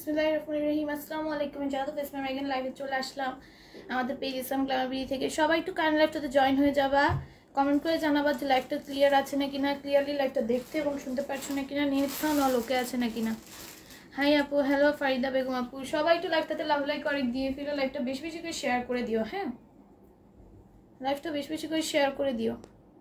বিসমিল্লাহিররহমানিররহিম। আসসালামু আলাইকুম। জাদু ইসলাম মেগান লাইভে চলে আসলাম আমাদের পেজ ইসলাম গ্ল্যামার থেকে। সবাই একটু কাইন্ড লাইভটাতে জয়েন হয়ে যাবা, কমেন্ট করে জানাবা যে লাইভটা ক্লিয়ার আছে নাকি না, ক্লিয়ারলি লাইভটা দেখতে এবং শুনতে পারছো নাকি না, নেট সাউন্ড অল ওকে আছে নাকি না। হাই আপু, হ্যালো ফারিদা বেগম আপু, সবাই একটু লাইভটাতে লাভ লাইক করে দিয়ে ফিরে লাইভটা বেশি বেশি করে শেয়ার করে দিও। হ্যাঁ, লাইভটা বেশি বেশি করে শেয়ার করে দিও।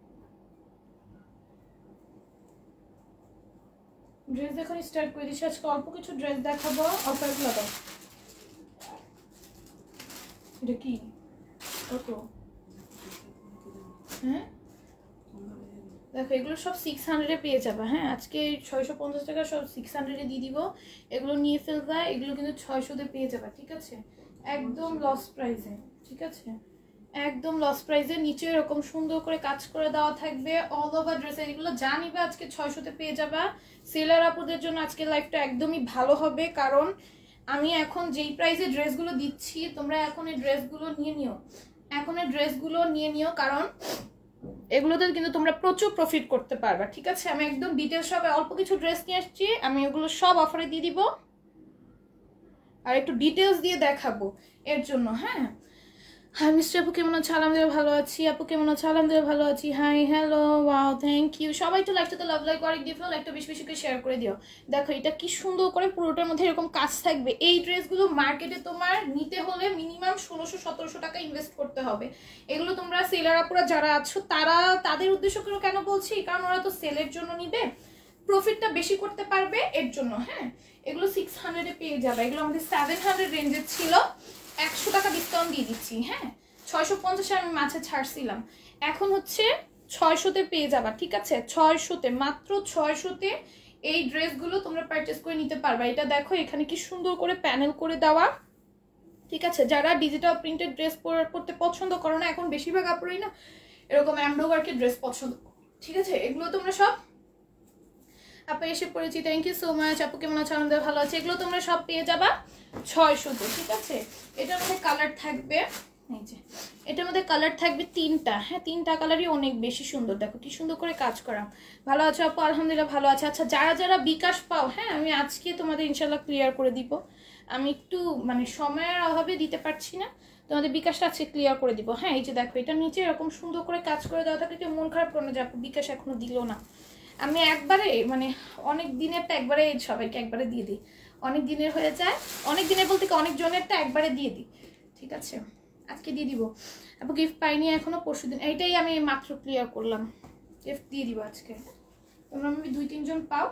ড্রেস দেখানো স্টার্ট করে দিচ্ছি। আজকে অল্প কিছু ড্রেস দেখাবো, অফারগুলো দাও। এটা কি কত? হ্যাঁ দেখো, এগুলো সব 600-এ পেয়ে যাবে। হ্যাঁ, আজকে 650 টাকা সব 600-এ দিয়ে দিব। এগুলো নিয়ে ফেলবা, এগুলো কিন্তু 600-তে পেয়ে যাবে। ঠিক আছে, একদম লস প্রাইসে। ঠিক আছে, একদম লস প্রাইসে। নিচে এরকম সুন্দর করে কাজ করে দেওয়া থাকবে অল ওভার ড্রেসে। এগুলো যা নিবে আজকে 600-তে পেয়ে যাবা। সেলার আপুদের জন্য আজকে লাইফটা একদমই ভালো হবে, কারণ আমি এখন যেই প্রাইসে ড্রেসগুলো দিচ্ছি, তোমরা এখন এই ড্রেসগুলো নিয়ে নিও। এখন এই ড্রেসগুলো নিয়ে নিও, কারণ এগুলোতে কিন্তু তোমরা প্রচুর প্রফিট করতে পারবা। ঠিক আছে, আমি একদম ডিটেলস সব অল্প কিছু ড্রেস নিয়ে আসছি, আমি ওগুলো সব অফারে দিয়ে দিব আর একটু ডিটেলস দিয়ে দেখাবো এর জন্য। হ্যাঁ, হাই মিস্টার আপু, কেমন আছো? আলহামদুলিল্লাহ ভালো আছি। আপু কেমন আছো? আলহামদুলিল্লাহ ভালো আছি। Hi, hello, wow, thank you. সবাই একটু লাইকটাতে লাভ লাইক করে দিয়ে ফেলো, একটা বেশি বেশি করে শেয়ার করে দিও। দেখো এটা কি সুন্দর করে পুরোটার মধ্যে এরকম কাজ থাকবে। এই ড্রেসগুলো মার্কেটে তোমার নিতে হলে মিনিমাম 1600-1700 টাকা ইনভেস্ট করতে হবে। এগুলো তোমরা সেলার আপুরা যারা আছো তাদের উদ্দেশ্য করে কেন বলছি, কারণ ওরা তো সেলের জন্য নিবে, প্রফিটটা বেশি করতে পারবে এর জন্য। হ্যাঁ, এগুলো 600-এ পেয়ে যাবে। এগুলো আমাদের 700 রেঞ্জের ছিল, 100 টাকা ডিসকাউন্ট দিয়ে দিচ্ছি। হ্যাঁ, 650-এ আমি মাঝে ছাড়ছিলাম, এখন হচ্ছে 600-তে পেয়ে যাবা। ঠিক আছে, 600-তে, মাত্র 600-তে এই ড্রেসগুলো তোমরা পারচেস করে নিতে পারবা। এটা দেখো, এখানে কি সুন্দর করে প্যানেল করে দেওয়া। ঠিক আছে, যারা ডিজিটাল প্রিন্টেড ড্রেস পরতে পছন্দ করো না, এখন বেশিরভাগ আপুরাই না এরকম এমব্রয়ডারি ওয়ার্কের ড্রেস পছন্দ। ঠিক আছে, এগুলো তোমরা সব আপু এসে পড়েছি, থ্যাংক ইউ সো মাচ। আপু কেমন আছো? আমাদের ভালো আছে। এগুলো তোমরা সব পেয়ে যাবা 600-তে। ঠিক আছে, এটার মধ্যে কালার থাকবে, এই যে এটার মধ্যে কালার থাকবে 3টা। হ্যাঁ, 3টা কালারই অনেক বেশি সুন্দর। দেখো কি সুন্দর করে কাজ করা। ভালো আছো আপু? আলহামদুলিল্লাহ ভালো আছে। আচ্ছা, যারা যারা বিকাশ পাও, হ্যাঁ আমি আজকে তোমাদের ইনশাল্লাহ ক্লিয়ার করে দিব। আমি একটু মানে সময়ের অভাবে দিতে পারছি না, তোমাদের বিকাশটা আজকে ক্লিয়ার করে দিব। হ্যাঁ, এই যে দেখো, এটা নিচে এরকম সুন্দর করে কাজ করে দেওয়া থাকে। কেউ মন খারাপ করো না যে আপু বিকাশ এখনো দিল না। আমি একবারে মানে অনেক দিনেরটা একবারে সবাইকে একবারে দিয়ে দিই। অনেক দিনের হয়ে যায়, অনেক দিনের বলতে কি অনেক জনেরটা একবারে দিয়ে দিই। ঠিক আছে, আজকে দিয়ে দিব। আপু গিফট পাইনি এখনো, পরশুদিন। এইটাই আমি মাত্র ক্লিয়ার করলাম, গিফট দিয়ে দিব আজকে। তোমরা আমি 2-3 জন পাও।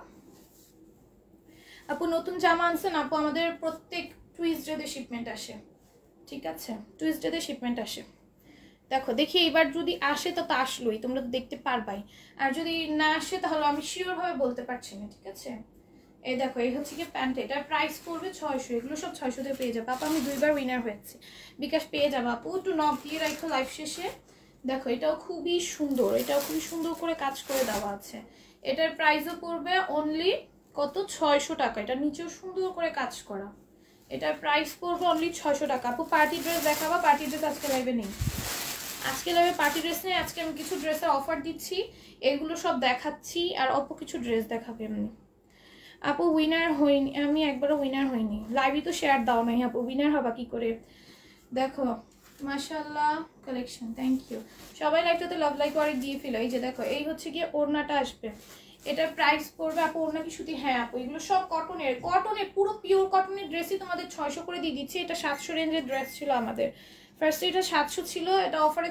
আপু নতুন জামা আনছেন? আপু আমাদের প্রত্যেক টুইসডেতে শিপমেন্ট আসে। ঠিক আছে, টুইসডেতে শিপমেন্ট আসে। দেখো দেখি এবার যদি আসে তো আসলোই, তোমরা তো দেখতে পারবাই। আর যদি না আসে তাহলে আমি শিওর ভাবে বলতে পারছি না। ঠিক আছে, এই দেখো, এই হচ্ছে কি প্যান্ট, এটার প্রাইস পড়বে 600। এগুলো সব 600-তে পেয়ে যাবে। আপু আমি 2বার উইনার হয়েছি, বিকাশ পেয়ে যাবো। আপু একটু নক দিয়ে রাখো লাইভ শেষে। দেখো এটাও খুবই সুন্দর, এটাও খুবই সুন্দর করে কাজ করে দেওয়া আছে। এটার প্রাইসও পড়বে অনলি কত? 600 টাকা। এটা নিচেও সুন্দর করে কাজ করা। এটার প্রাইস পড়বে অনলি 600 টাকা। আপু পার্টি ড্রেস দেখাবা? পার্টি ড্রেস আজকে লাইভে নেই, আজকে লাইভে পার্টি ড্রেস নেই। আজকে আমি কিছু ড্রেসের অফার দিচ্ছি, এগুলো সব দেখাচ্ছি আর অল্প কিছু ড্রেস দেখাবে এমনি। আপু উইনার হইনি, আমি একবারও উইনার হইনি। লাইভই তো শেয়ার দাও নাই আপু, উইনার হবা কি করে? দেখো মাশাআল্লাহ কালেকশন, থ্যাংক ইউ। সবাই লাইভটাতে লাভ লাইক করে দিয়ে ফেলো। এই যে দেখো, এই হচ্ছে গিয়ে ওড়নাটা আসবে, এটার প্রাইস পড়বে। আপু ওড়না কি সুতি? হ্যাঁ আপু, এগুলো সব কটনের, পুরো পিওর কটনের ড্রেসই তোমাদের 600 করে দিয়ে দিচ্ছি। এটা 700 রেঞ্জের ড্রেস ছিল আমাদের। ফার্স্টে এটা 700 ছিল, এটা অফারে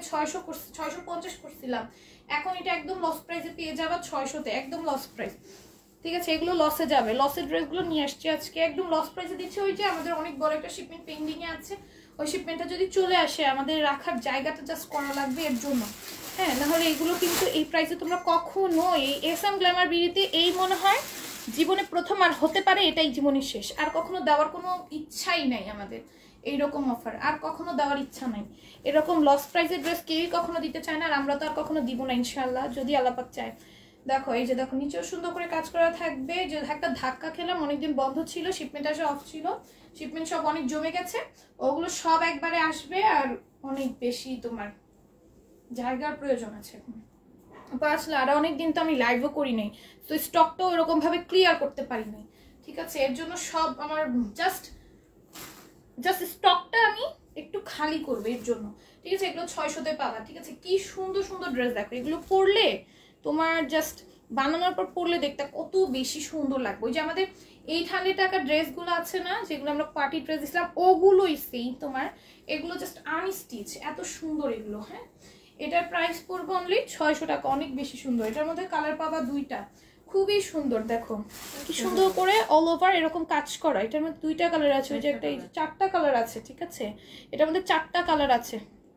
650 করছিলাম। এখন এটা একদম লস প্রাইসে পেয়ে যাবা 600-তে, একদম লস প্রাইস। ঠিক আছে, এগুলো লসে যাবে। লসের ড্রেসগুলো নিয়ে আসছি আজকে, একদম লস প্রাইসে দিচ্ছি। ওই যে আমাদের অনেক বড় একটা শিপমেন্ট পেন্ডিংয়ে আছে, ওই শিপমেন্টটা যদি চলে আসে আমাদের রাখার জায়গাটা জাস্ট করা লাগবে এর জন্য। হ্যাঁ, নাহলে এগুলো কিন্তু এই প্রাইসে তোমরা কখনো এই এসএম গ্ল্যামার বিডিতে এই মনে হয় জীবনে প্রথম, আর হতে পারে এটাই জীবনের শেষ। আর কখনো দেওয়ার কোনো ইচ্ছাই নাই আমাদের। এইরকম অফার আর কখনো দেওয়ার ইচ্ছা নাই। এরকম লস প্রাইসের ড্রেস কেউই কখনো দিতে চায় না, আর আমরা তো আর কখনো দিব না ইনশাল্লাহ, যদি আল্লাহ পাক চায়। দেখো এই যে দেখো, নিচেও সুন্দর করে কাজ করা থাকবে। যে একটা ধাক্কা খেলাম, অনেকদিন বন্ধ ছিল, শিপমেন্ট আসা অফ ছিল, শিপমেন্ট সব অনেক জমে গেছে, ওগুলো সব একবারে আসবে। আর অনেক বেশি তোমার জায়গার প্রয়োজন আছে এখন। আসলে আরো অনেকদিন তো আমি লাইভও করি নাই, তো স্টকটাও এরকম ভাবে ক্লিয়ার করতে পারি নাই। ঠিক আছে, এর জন্য সব আমার জাস্ট স্টকটা আমি একটু খালি করবো এর জন্য, ঠিক আছে। এগুলো 600-তে পাবা, ঠিক আছে। কি সুন্দর সুন্দর ড্রেস দেখো, এগুলো পরলে তোমার জাস্ট বানানোর পর পরলে দেখতে কত বেশি সুন্দর লাগবে। ওই যে আমাদের 800 টাকার ড্রেসগুলো আছে না, যেগুলো আমরা পার্টি ড্রেস দিছিলাম, ওগুলোই সেম তোমার। এগুলো জাস্ট আনস্টিচ, এত সুন্দর এগুলো। হ্যাঁ, এটার প্রাইস পড়বে অনলি 600 টাকা, অনেক বেশি সুন্দর। এটার মধ্যে কালার পাবা 2টা, খুবই সুন্দর। দেখো কি সুন্দর করে অল ওভার এরকম কাজ করা। এটার মধ্যে 2টা কালার আছে, ওই যে একটা, এই যে 4টা কালার আছে, ঠিক আছে। এটার মধ্যে 4টা কালার আছে।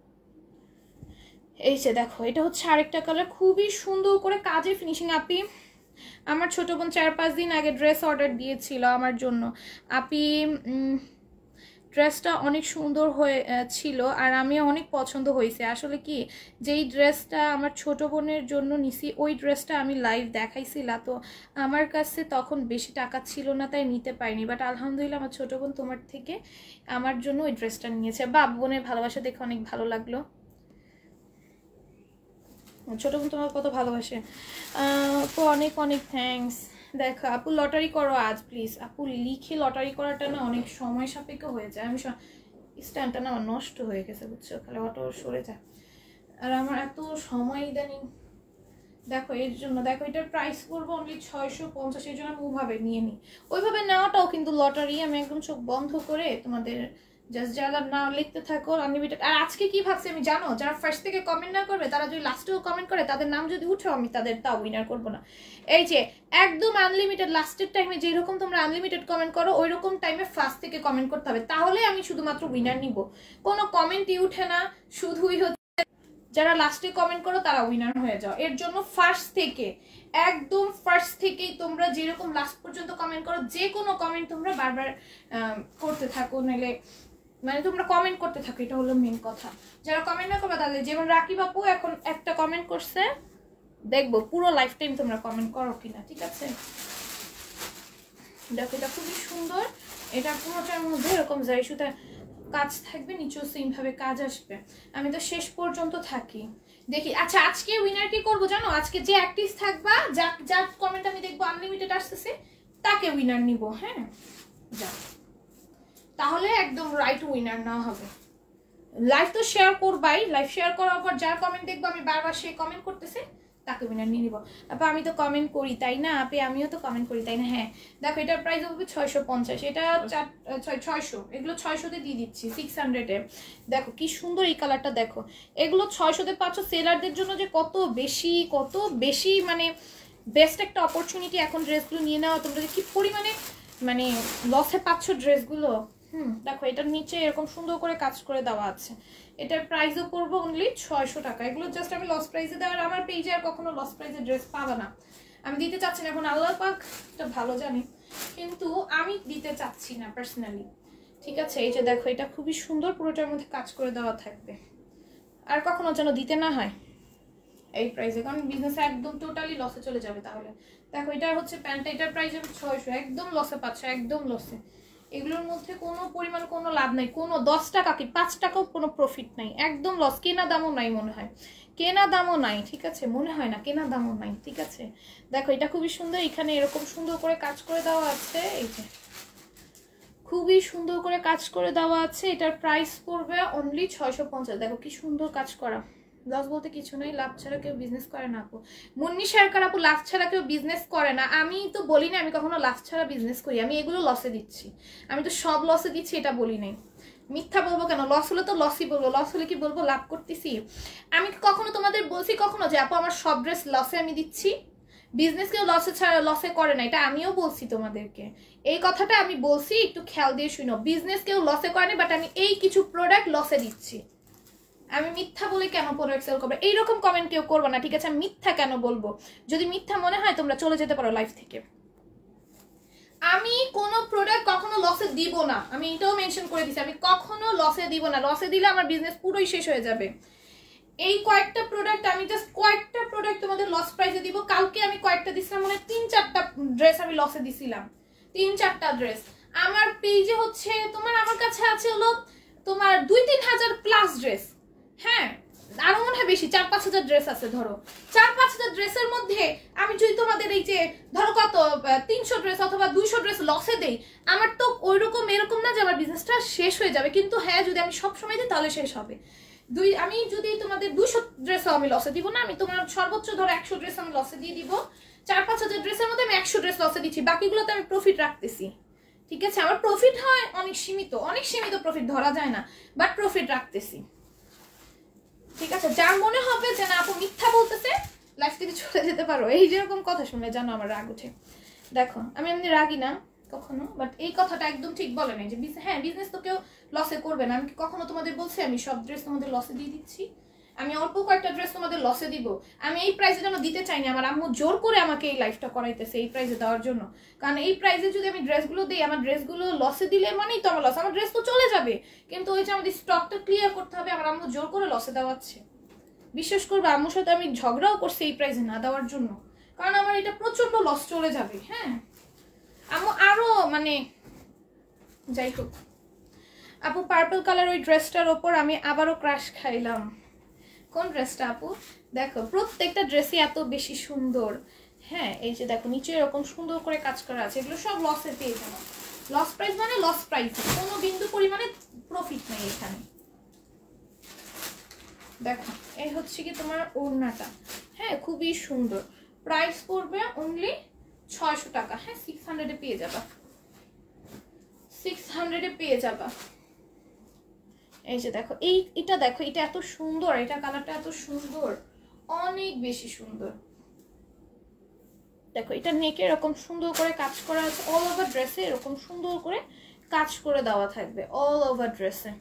এই যে দেখো, এটা হচ্ছে আরেকটা কালার, খুবই সুন্দর করে কাজের ফিনিশিং। আপি আমার ছোট বোন 4-5 দিন আগে ড্রেস অর্ডার দিয়েছিল আমার জন্য। আপি ড্রেসটা অনেক সুন্দর হয়ে ছিল, আর আমিও অনেক পছন্দ হয়েছে। আসলে কি, যেই ড্রেসটা আমার ছোট বোনের জন্য নিছি, ওই ড্রেসটা আমি লাইভ দেখাইছিলাম, তো আমার কাছে তখন বেশি টাকা ছিল না, তাই নিতে পারিনি। বাট আলহামদুলিল্লাহ আমার ছোট বোন তোমার থেকে আমার জন্য ওই ড্রেসটা নিয়েছে। বা বোনের ভালোবাসা দেখে অনেক ভালো লাগলো। ছোট বোন তোমার কত ভালোবাসে। তো অনেক অনেক থ্যাঙ্কস। দেখো আপু লটারি করো আজ প্লিজ। আপু লিখে লটারি করাটা না অনেক সময় সাপেক্ষ হয়ে যায়। আমি স্ট্যান্ডটা না আমার নষ্ট হয়ে গেছে, বুঝছো, খালি অটো সরে যায়, আর আমার এত সময় ইদানিং। দেখো এর জন্য, দেখো এটার প্রাইস করবো অনলি 650, এর জন্য আমি ওইভাবে নিয়ে নিই। ওইভাবে নেওয়াটাও কিন্তু লটারি। আমি একদম চোখ বন্ধ করে তোমাদের জাস্ট যারা না লিখতে থাকো আনলিমিটেড। আর আজকে কি ভাবছি আমি জানো, যারা ফার্স্ট থেকে কমেন্ট না করবে, তারা যদি লাস্টেও কমেন্ট করে, তাদের নাম যদি উঠে, আমি তাদের তাও উইনার করবো না। এই যে একদম আনলিমিটেড লাস্টের টাইমে যেরকম তোমরা আনলিমিটেড কমেন্ট করো, ওই রকম টাইমে ফার্স্ট থেকে কমেন্ট করতে হবে, তাহলে আমি শুধুমাত্র উইনার নিব। কোনো কমেন্টই উঠে না, শুধুই হচ্ছে যারা লাস্টে কমেন্ট করো তারা উইনার হয়ে যাও। এর জন্য ফার্স্ট থেকে, একদম ফার্স্ট থেকেই তোমরা যেরকম লাস্ট পর্যন্ত কমেন্ট করো, যে কোনো কমেন্ট তোমরা বারবার করতে থাকো, নাহলে মানে তোমরা কমেন্ট করতে থাকো, এটা হলো মেন কথা। যারা কমেন্ট না করবে তাদের, যেমন রাকিব আপু এখন একটা কমেন্ট করছে, দেখবো পুরো লাইফ টাইম তোমরা কমেন্ট করো কিনা, ঠিক আছে। দেখো এটা খুবই সুন্দর, এটা পুরোটার মধ্যে এরকম জারি সুতা কাজ থাকবে, নিচেও সেম ভাবে কাজ আসবে। আমি তো শেষ পর্যন্ত থাকি, দেখি। আচ্ছা আজকে উইনার কি করবো জানো, আজকে যে অ্যাক্টিভ থাকবা, যার কমেন্ট আমি দেখবো আনলিমিটেড আসতেছে, তাকে উইনার নিব। হ্যাঁ, যা, তাহলে একদম রাইট উইনার না হবে। লাইভ তো শেয়ার করবাই, লাইভ শেয়ার করার পর যার কমেন্ট দেখবো আমি বারবার সে কমেন্ট করতেছে, তাকে উইনার নিয়ে নিব। আপা আমি তো কমেন্ট করি তাই না, আপনি আমিও তো কমেন্ট করি তাই না। হ্যাঁ দেখো এটার প্রাইস হবে 650, এটা 600, এগুলো 600-তে দিয়ে দিচ্ছি 600-এ। দেখো কি সুন্দর এই কালারটা, দেখো এগুলো 600-তে পাচ্ছ। সেলারদের জন্য যে কত বেশি মানে বেস্ট একটা অপরচুনিটি এখন ড্রেসগুলো নিয়ে নেওয়া। তোমরা যে কি পরিমাণে মানে লসে পাচ্ছ ড্রেসগুলো। দেখো এটার নিচে এরকম সুন্দর করে কাজ করে দেওয়া আছে। এটার প্রাইসও পড়বো অনলি 600 টাকা। এগুলো জাস্ট আমি লস প্রাইসে দেওয়ার, আমার পেজে আর কখনো লস প্রাইসে ড্রেস পাবা না। আমি দিতে চাচ্ছি না এখন, আল্লাহ পাক এটা ভালো জানি, কিন্তু আমি দিতে চাচ্ছি না পার্সোনালি, ঠিক আছে। এই যে দেখো এটা খুবই সুন্দর, পুরোটার মধ্যে কাজ করে দেওয়া থাকবে, আর কখনো যেন দিতে না হয় এই প্রাইসে, কারণ বিজনেস একদম টোটালি লসে চলে যাবে তাহলে। দেখো এটা হচ্ছে প্যান্টটা, এটার প্রাইস হবে 600, একদম লসে পাচ্ছ, একদম লসে। এগুলোর মধ্যে কোনো পরিমাণ কোনো লাভ নাই, কোনো 10 টাকা কি 5 টাকাও কোনো প্রফিট নাই, একদম লস। কেনা দামও নাই মনে হয়, কেনা দামও নাই, ঠিক আছে, মনে হয় না কেনা দামও নাই, ঠিক আছে। দেখো এটা খুবই সুন্দর, এখানে এরকম সুন্দর করে কাজ করে দেওয়া আছে, এই যে খুবই সুন্দর করে কাজ করে দেওয়া আছে। এটার প্রাইস পড়বে অনলি 650। দেখো কি সুন্দর কাজ করা, লস বলতে কিছু নেই, লাভ ছাড়া কেউ বিজনেস করে না আপু। মুন্নি সরকার আপু লাভ ছাড়া কেউ বিজনেস করে না, আমি তো বলি না আমি কখনো লাভ ছাড়া বিজনেস করি, আমি এগুলো লসে দিচ্ছি, আমি তো সব লসে দিচ্ছি এটা বলি নাই। মিথ্যা বলবো কেন, লস হলে তো লসই বলবো, লস হলে কি বলবো লাভ করতেছি। আমি কখনো তোমাদের বলছি কখনো যে আপু আমার সব ড্রেস লসে আমি দিচ্ছি, বিজনেস কেউ লসে ছাড়া লসে করে না, এটা আমিও বলছি তোমাদেরকে, এই কথাটা আমি বলছি, একটু খেয়াল দিয়ে শুনো। বিজনেস কেউ লসে করে না, বাট আমি এই কিছু প্রোডাক্ট লসে দিচ্ছি। আমি মিথ্যা বলে কেন প্রোডাক্ট সেল করবো, এইরকম কমেন্ট কেউ করবো না, ঠিক আছে। আমি মিথ্যা কেন বলবো, যদি মিথ্যা মনে হয় তোমরা চলে যেতে পারো লাইফ থেকে। আমি কোনো প্রোডাক্ট কখনো লসে দিব না, আমি এটাও মেনশন করে দিচ্ছি, আমি কখনো লসে দিব না, লসে দিলে আমার বিজনেস পুরোই শেষ হয়ে যাবে। এই কয়েকটা প্রোডাক্ট আমি জাস্ট কয়েকটা প্রোডাক্ট তোমাদের লস প্রাইসে দিব। কালকে আমি কয়েকটা দিছিলাম, মানে 3-4টা ড্রেস আমি লসে দিছিলাম, 3-4টা ড্রেস। আমার পেজে হচ্ছে তোমার, আমার কাছে আছে হলো তোমার 2-3 হাজার প্লাস ড্রেস। হ্যাঁ আরো মনে হয় বেশি 4-5 হাজার ড্রেস আছে। ধরো 4-5 হাজার ড্রেসের মধ্যে আমি যদি তোমাদের এই যে ধরো কত 300 ড্রেস অথবা 200 ড্রেস লসে দেই, আমার তো ওইরকম এরকম না যে আমার বিজনেসটা শেষ হয়ে যাবে, কিন্তু হ্যাঁ যদি আমি সব সময় দিই তাহলে শেষ হবে। আমি যদি তোমাদের 200 ড্রেসও আমি লসে দিব না, আমি তোমার সর্বোচ্চ ধরো 100 ড্রেস আমি লসে দিয়ে দিব। 4-5 হাজার ড্রেসের মধ্যে আমি 100 ড্রেস লসে দিচ্ছি, বাকিগুলোতে আমি প্রফিট রাখতেছি। ঠিক আছে, আমার প্রফিট হয় অনেক সীমিত, অনেক সীমিত প্রফিট, ধরা যায় না, বাট প্রফিট রাখতেছি। ঠিক আছে, যার মনে হবে যে না আপু মিথ্যা বলতেছে লাইফ থেকে চলে যেতে পারো, এই যেরকম কথা শুনলে জানো আমার রাগ উঠে। দেখো আমি এমনি রাগি না কখনো, বাট এই কথাটা একদম ঠিক বলে নাই যে হ্যাঁ বিজনেস তো কেউ লসে করবে না। আমি কখনো তোমাদের বলছি আমি সব ড্রেস তোমাদের লসে দিয়ে দিচ্ছি? আমি অল্প কয়েকটা ড্রেস তোমাদের লসে দিব। আমি এই প্রাইসে যেন দিতে চাইনি, আমার আম্মু জোর করে আমাকে এই লাইফটা করাইতেছে এই প্রাইসে দেওয়ার জন্য। কারণ এই প্রাইসে যদি আমি ড্রেসগুলো দিই, আমার ড্রেসগুলো লসে দিলে মানেই তো আমার লস, আমার ড্রেস তো চলে যাবে, কিন্তু ওই যে আমাদের স্টকটা ক্লিয়ার করতে হবে, আমার আম্মু জোর করে লসে দেওয়াচ্ছে। বিশ্বাস করবে আম্মুর সাথে আমি ঝগড়াও করছি এই প্রাইসে না দেওয়ার জন্য, কারণ আমার এটা প্রচন্ড লস চলে যাবে। হ্যাঁ আম্মু আরো মানে যাই হোক। আপু পার্পল কালার ওই ড্রেসটার ওপর আমি আবারও ক্রাশ খাইলাম। কোন ড্রেসটা আপু? দেখো প্রত্যেকটা ড্রেসই এত বেশি সুন্দর। হ্যাঁ এই যে দেখো নিচে এরকম সুন্দর করে কাজ করা আছে, এগুলো সব লসে পেয়ে যাবো। লস প্রাইস মানে লস প্রাইস, কোনো বিন্দু পরিমাণে প্রফিট নেই এখানে। দেখো এই হচ্ছে কি তোমার ওড়নাটা, হ্যাঁ খুবই সুন্দর। প্রাইস পড়বে অনলি 600 টাকা। হ্যাঁ 600-এ পেয়ে যাবা, 600-এ পেয়ে যাবা। এই যে দেখো এটা দেখো, এটা এত সুন্দর, এটা কালারটা এত সুন্দর, অনেক বেশি সুন্দর। দেখো এটা নেকে এরকম সুন্দর করে কাজ করা আছে, অল ওভার ড্রেসে এরকম সুন্দর করে কাজ করে দেওয়া থাকবে অল ওভার ড্রেসে।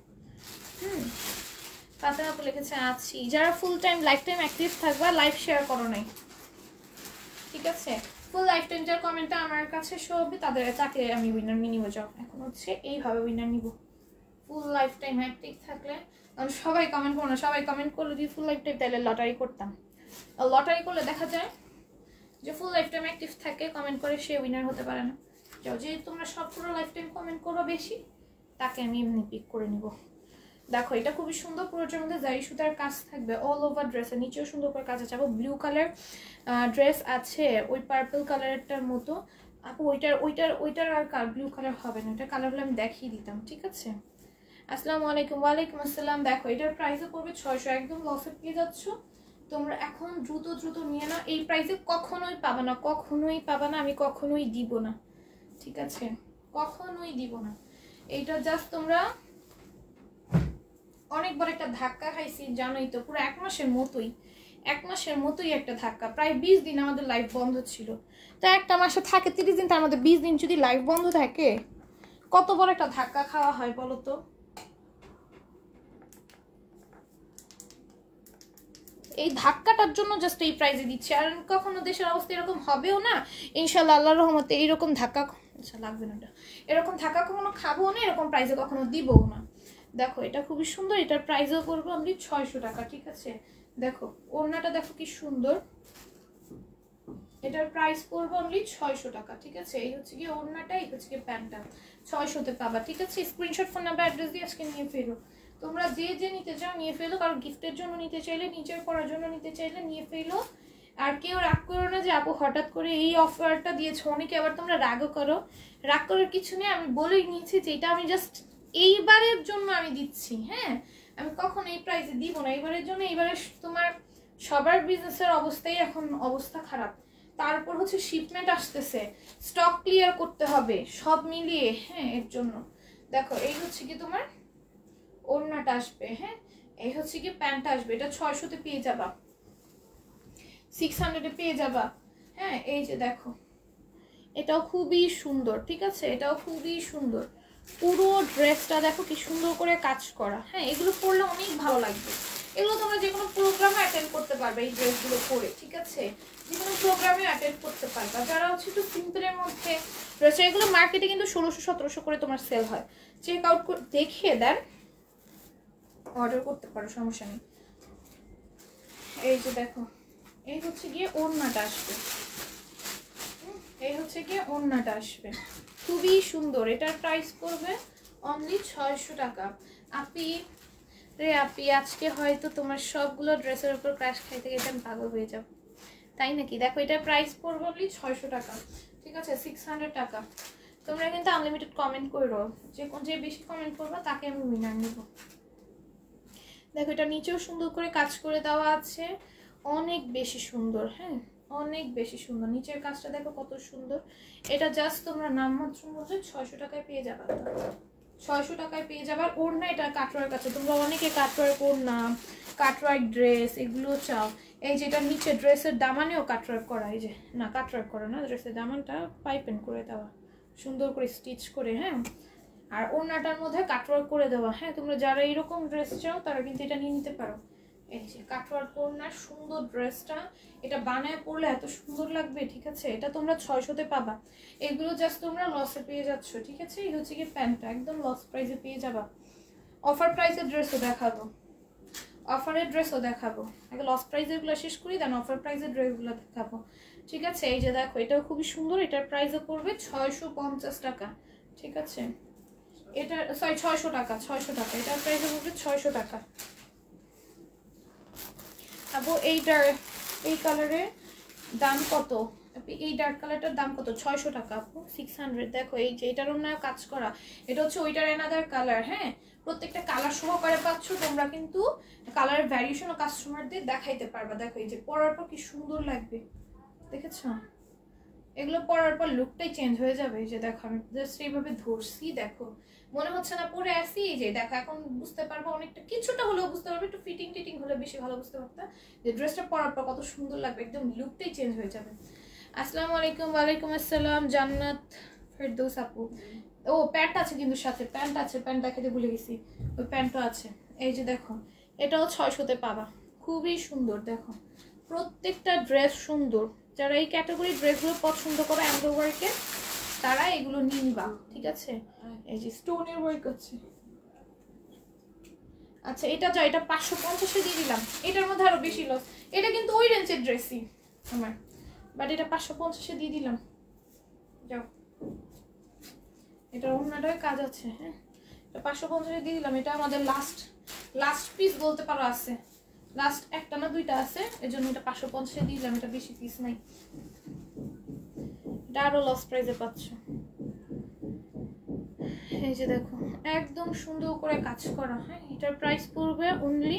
ফাতেমা আপু লিখেছে আছি। যারা full time life time active থাকবা, লাইভ শেয়ার করো নাই, ঠিক আছে? ফুল লাইফ টাইম যার কমেন্টটা আমার কাছে শো হবে তাদের তাকে আমি উইনার নিব। যাও এখন হচ্ছে এইভাবে উইনার নিব। ফুল লাইফ টাইম অ্যাক্টিভ থাকলে, কারণ সবাই কমেন্ট করো না, সবাই কমেন্ট করলে যদি ফুল লাইফ টাইম তাহলে লটারি করতাম। লটারি করলে দেখা যায় যে ফুল লাইফ টাইম অ্যাক্টিভ থাকে কমেন্ট করে সে উইনার হতে পারে না। যাও যে তোমরা সব পুরো লাইফ টাইম কমেন্ট করো বেশি, তাকে আমি এমনি পিক করে নিব। দেখো এটা খুবই সুন্দর, পুরোটার মধ্যে জারি সুতার কাজ থাকবে অল ওভার ড্রেসে, নিচেও সুন্দর করে কাজ আছে। ব্লু কালার ড্রেস আছে ওই পার্পল কালারটার মতো আপু, ওইটার আর ব্লু কালার হবে না, ওইটার কালারগুলো আমি দেখিয়ে দিতাম, ঠিক আছে? আসসালামু আলাইকুম। ওয়ালাইকুম আসসালাম। দেখো এটার প্রাইসও পড়বে 600, একদম লসে পেয়ে যাচ্ছ তোমরা। এখন দ্রুত নিয়ে নাও, এই প্রাইসে কখনোই পাবা না, কখনোই পাবা না, আমি কখনোই দিব না, ঠিক আছে? কখনোই দিব না। এইটা জাস্ট তোমরা অনেক বড় একটা ধাক্কা খাইছি জানোই তো, পুরো 1 মাসের মতোই একটা ধাক্কা। প্রায় 20 দিন আমাদের লাইভ বন্ধ ছিল, তো একটা মাসে থাকে 30 দিন, তার মধ্যে 20 দিন যদি লাইভ বন্ধ থাকে কত বড় একটা ধাক্কা খাওয়া হয় বলো তো? এই ধাক্কাটার জন্য জাস্ট এই প্রাইজে দিচ্ছি, আর কখনো দেশের অবস্থা এরকম হবেও না ইনশাল্লাহ, আল্লাহর রহমতে। এইরকম ধাক্কা লাগবে না, এরকম ধাক্কা কখনো খাবো না, এরকম প্রাইজে কখনো দিবও না। দেখো এটা খুবই সুন্দর, এটার প্রাইসও পড়বে অনলি 600 টাকা, ঠিক আছে? দেখো ওড়নাটা দেখো কি সুন্দর, এটার প্রাইস পড়বে অনলি 600 টাকা, ঠিক আছে? এই হচ্ছে কি ওড়নাটা, এই হচ্ছে কি প্যান্টটা, 600-তে পাবা, ঠিক আছে? স্ক্রিনশট ফোন নাম্বার অ্যাড্রেস দিয়ে আজকে নিয়ে ফেলো। তোমরা যে নিতে চাও নিয়ে ফেলো, কারণ গিফটের জন্য নিতে চাইলে, নিজের পড়ার জন্য নিতে চাইলে নিয়ে ফেলো। আর কেউ রাগ করো না যে আপু হঠাৎ করে এই অফারটা দিয়েছো, অনেকে আবার তোমরা রাগও করো। রাগ করার কিছু নেই, আমি বলেই নিয়েছি যে এটা আমি জাস্ট এইবারের জন্য আমি দিচ্ছি। হ্যাঁ আমি কখন এই প্রাইসে দিব না, এইবারের জন্য। এইবারে তোমার সবার বিজনেসের অবস্থাই এখন অবস্থা খারাপ, তারপর হচ্ছে শিপমেন্ট আসতেছে, স্টক ক্লিয়ার করতে হবে, সব মিলিয়ে। হ্যাঁ এর জন্য দেখো এই হচ্ছে কি তোমার ওড়নাটা আসবে, হ্যাঁ এই হচ্ছে কি প্যান্টটা আসবে, এটা 600-তে পেয়ে যাবা, 600-এ পেয়ে যাবা। হ্যাঁ এই যে দেখো এটাও খুবই সুন্দর, ঠিক আছে? এটাও খুবই সুন্দর, পুরো ড্রেসটা দেখো কি সুন্দর করে কাজ করা। হ্যাঁ এগুলো পরলে অনেক ভালো লাগবে, এগুলো তোমরা যে কোনো প্রোগ্রামে অ্যাটেন্ড করতে পারবে এই ড্রেসগুলো পরে, ঠিক আছে? যে কোনো প্রোগ্রামে অ্যাটেন্ড করতে পারবে। যারা হচ্ছে একটু সিম্পলের মধ্যে রয়েছে, এগুলো মার্কেটে কিন্তু 1600-1700 করে তোমার সেল হয়, চেক আউট করে দেখিয়ে দেন, অর্ডার করতে পারো, সমস্যা নেই। এই যে দেখো এই হচ্ছে গিয়ে ওড়নাটা আসবে, এই হচ্ছে গিয়ে ওড়নাটা আসবে, খুবই সুন্দর। এটার প্রাইস পড়বে অনলি 600 টাকা। আপনি রে আপি আজকে হয়তো তোমার সবগুলো ড্রেসের উপর ক্র্যাশ খাইতে গেলে আমি পাগল হয়ে যাব, তাই নাকি? দেখো এটার প্রাইস পড়বে অনলি 600 টাকা, ঠিক আছে? 600 টাকা। তোমরা কিন্তু আনলিমিটেড কমেন্ট করো, যে বেশি কমেন্ট করবে তাকে আমি উইনার নেব। দেখো এটা নিচেও সুন্দর করে কাজ করে দেওয়া আছে, অনেক বেশি সুন্দর, হ্যাঁ অনেক বেশি সুন্দর। নিচের কাজটা দেখো কত সুন্দর। এটা জাস্ট তোমরা নামমাত্র মধ্যে 600 টাকায় পেয়ে যাবে, 600 টাকায় পেয়ে যাবার। ওড়না এটা কাটওয়ার্ক কাছে, তোমরা অনেকে কাটওয়ার্ক ওড়না, কাটওয়ার্ক ড্রেস এগুলো চাও। এই যেটা নিচে ড্রেসের দামানেও কাটওয়ার্ক করা, এই যে না কাটওয়ার্ক করা না, ড্রেসের দামানটা পাইপেন করে দেওয়া সুন্দর করে স্টিচ করে, হ্যাঁ। আর ওড়নাটার মধ্যে কাটওয়ার্ক করে দেওয়া, হ্যাঁ। তোমরা যারা এরকম ড্রেস চাও তারা কিন্তু এটা নিয়ে নিতে পারো। এই যে কাটওয়ার্ক ওড়নার সুন্দর ড্রেসটা, এটা বানায় পরলে এত সুন্দর লাগবে, ঠিক আছে? এটা তোমরা 600-তে পাবা। এগুলো জাস্ট তোমরা লসে পেয়ে যাচ্ছ, ঠিক আছে? এই হচ্ছে কি প্যান্টটা একদম লস প্রাইসে পেয়ে যাবা। অফার প্রাইসের ড্রেসও দেখাবো, অফারের ড্রেসও দেখাবো। আগে লস প্রাইসেরগুলো শেষ করি, দেন অফার প্রাইসের ড্রেসগুলো দেখাবো, ঠিক আছে? এই যে দেখো এটাও খুবই সুন্দর, এটার প্রাইসও পড়বে 650 টাকা, ঠিক আছে? এটা সরি 600 টাকা, 600 টাকা, এটার প্রাইসও পড়বে 600 টাকা। আপু এইটার এই কালারের দাম কত? এই ডার্ক কালারটার দাম কত? 600 টাকা আপু, 600। দেখো এই যে এটারও না কাজ করা, এটা হচ্ছে ওইটার অ্যানাদার কালার, হ্যাঁ। প্রত্যেকটা কালার সহকারে পাচ্ছ তোমরা, কিন্তু কালারের ভ্যারিয়েশনও কাস্টমারদের দেখাইতে পারবা। দেখো এই যে পরার পর কি সুন্দর লাগবে, দেখেছো? এগুলো পরার পর লুকটাই চেঞ্জ হয়ে যাবে। এই যে দেখো আমি জাস্ট এইভাবে ধরছি, দেখো মনে হচ্ছে না পরে আসি। এই যে দেখো এখন বুঝতে পারবো, অনেকটা কিছুটা হলেও বুঝতে পারবে, একটু ফিটিং টিটিং হলে বেশি ভালো বুঝতে পারতা যে ড্রেসটা পরার পর কত সুন্দর লাগবে, একদম লুকটাই চেঞ্জ হয়ে যাবে। আসসালামু আলাইকুম। ওয়ালাইকুম আসসালাম জান্নাত ফেরদৌস আপু। ও প্যান্ট আছে কিন্তু সাথে, প্যান্ট আছে, প্যান্ট দেখাতে ভুলে গেছি, ওই প্যান্টও আছে। এই যে দেখো এটাও 600-তে পাবা, খুবই সুন্দর। দেখো প্রত্যেকটা ড্রেস সুন্দর, যারা এই ক্যাটাগরি ড্রেসগুলো পছন্দ করে এমব্রয়ডারিকে তারা এগুলো নিয়ে নিবা, ঠিক আছে? এই যে স্টোনের ওয়ার্ক আছে। আচ্ছা এটা যা, এটা 550-এ দিয়ে দিলাম, এটার মধ্যে আরো বেশি লস। এটা কিন্তু ওই রেঞ্জের ড্রেসই আমার, বাট এটা 550-এ দিয়ে দিলাম। যাও এটা অন্যটায় কাজ আছে, হ্যাঁ এটা 550-এ দিয়ে দিলাম। এটা আমাদের লাস্ট পিস বলতে পারো আছে, লাস্ট একটা না দুইটা আছে, এজন্য এটা 550-এ দিয়ে দিলাম। এটা বেশি পিস নাই, এটা আরো লস প্রাইসে পাচ্ছ। এই যে দেখো একদম সুন্দর করে কাজ করা, হ্যাঁ। এটার প্রাইস পড়বে অনলি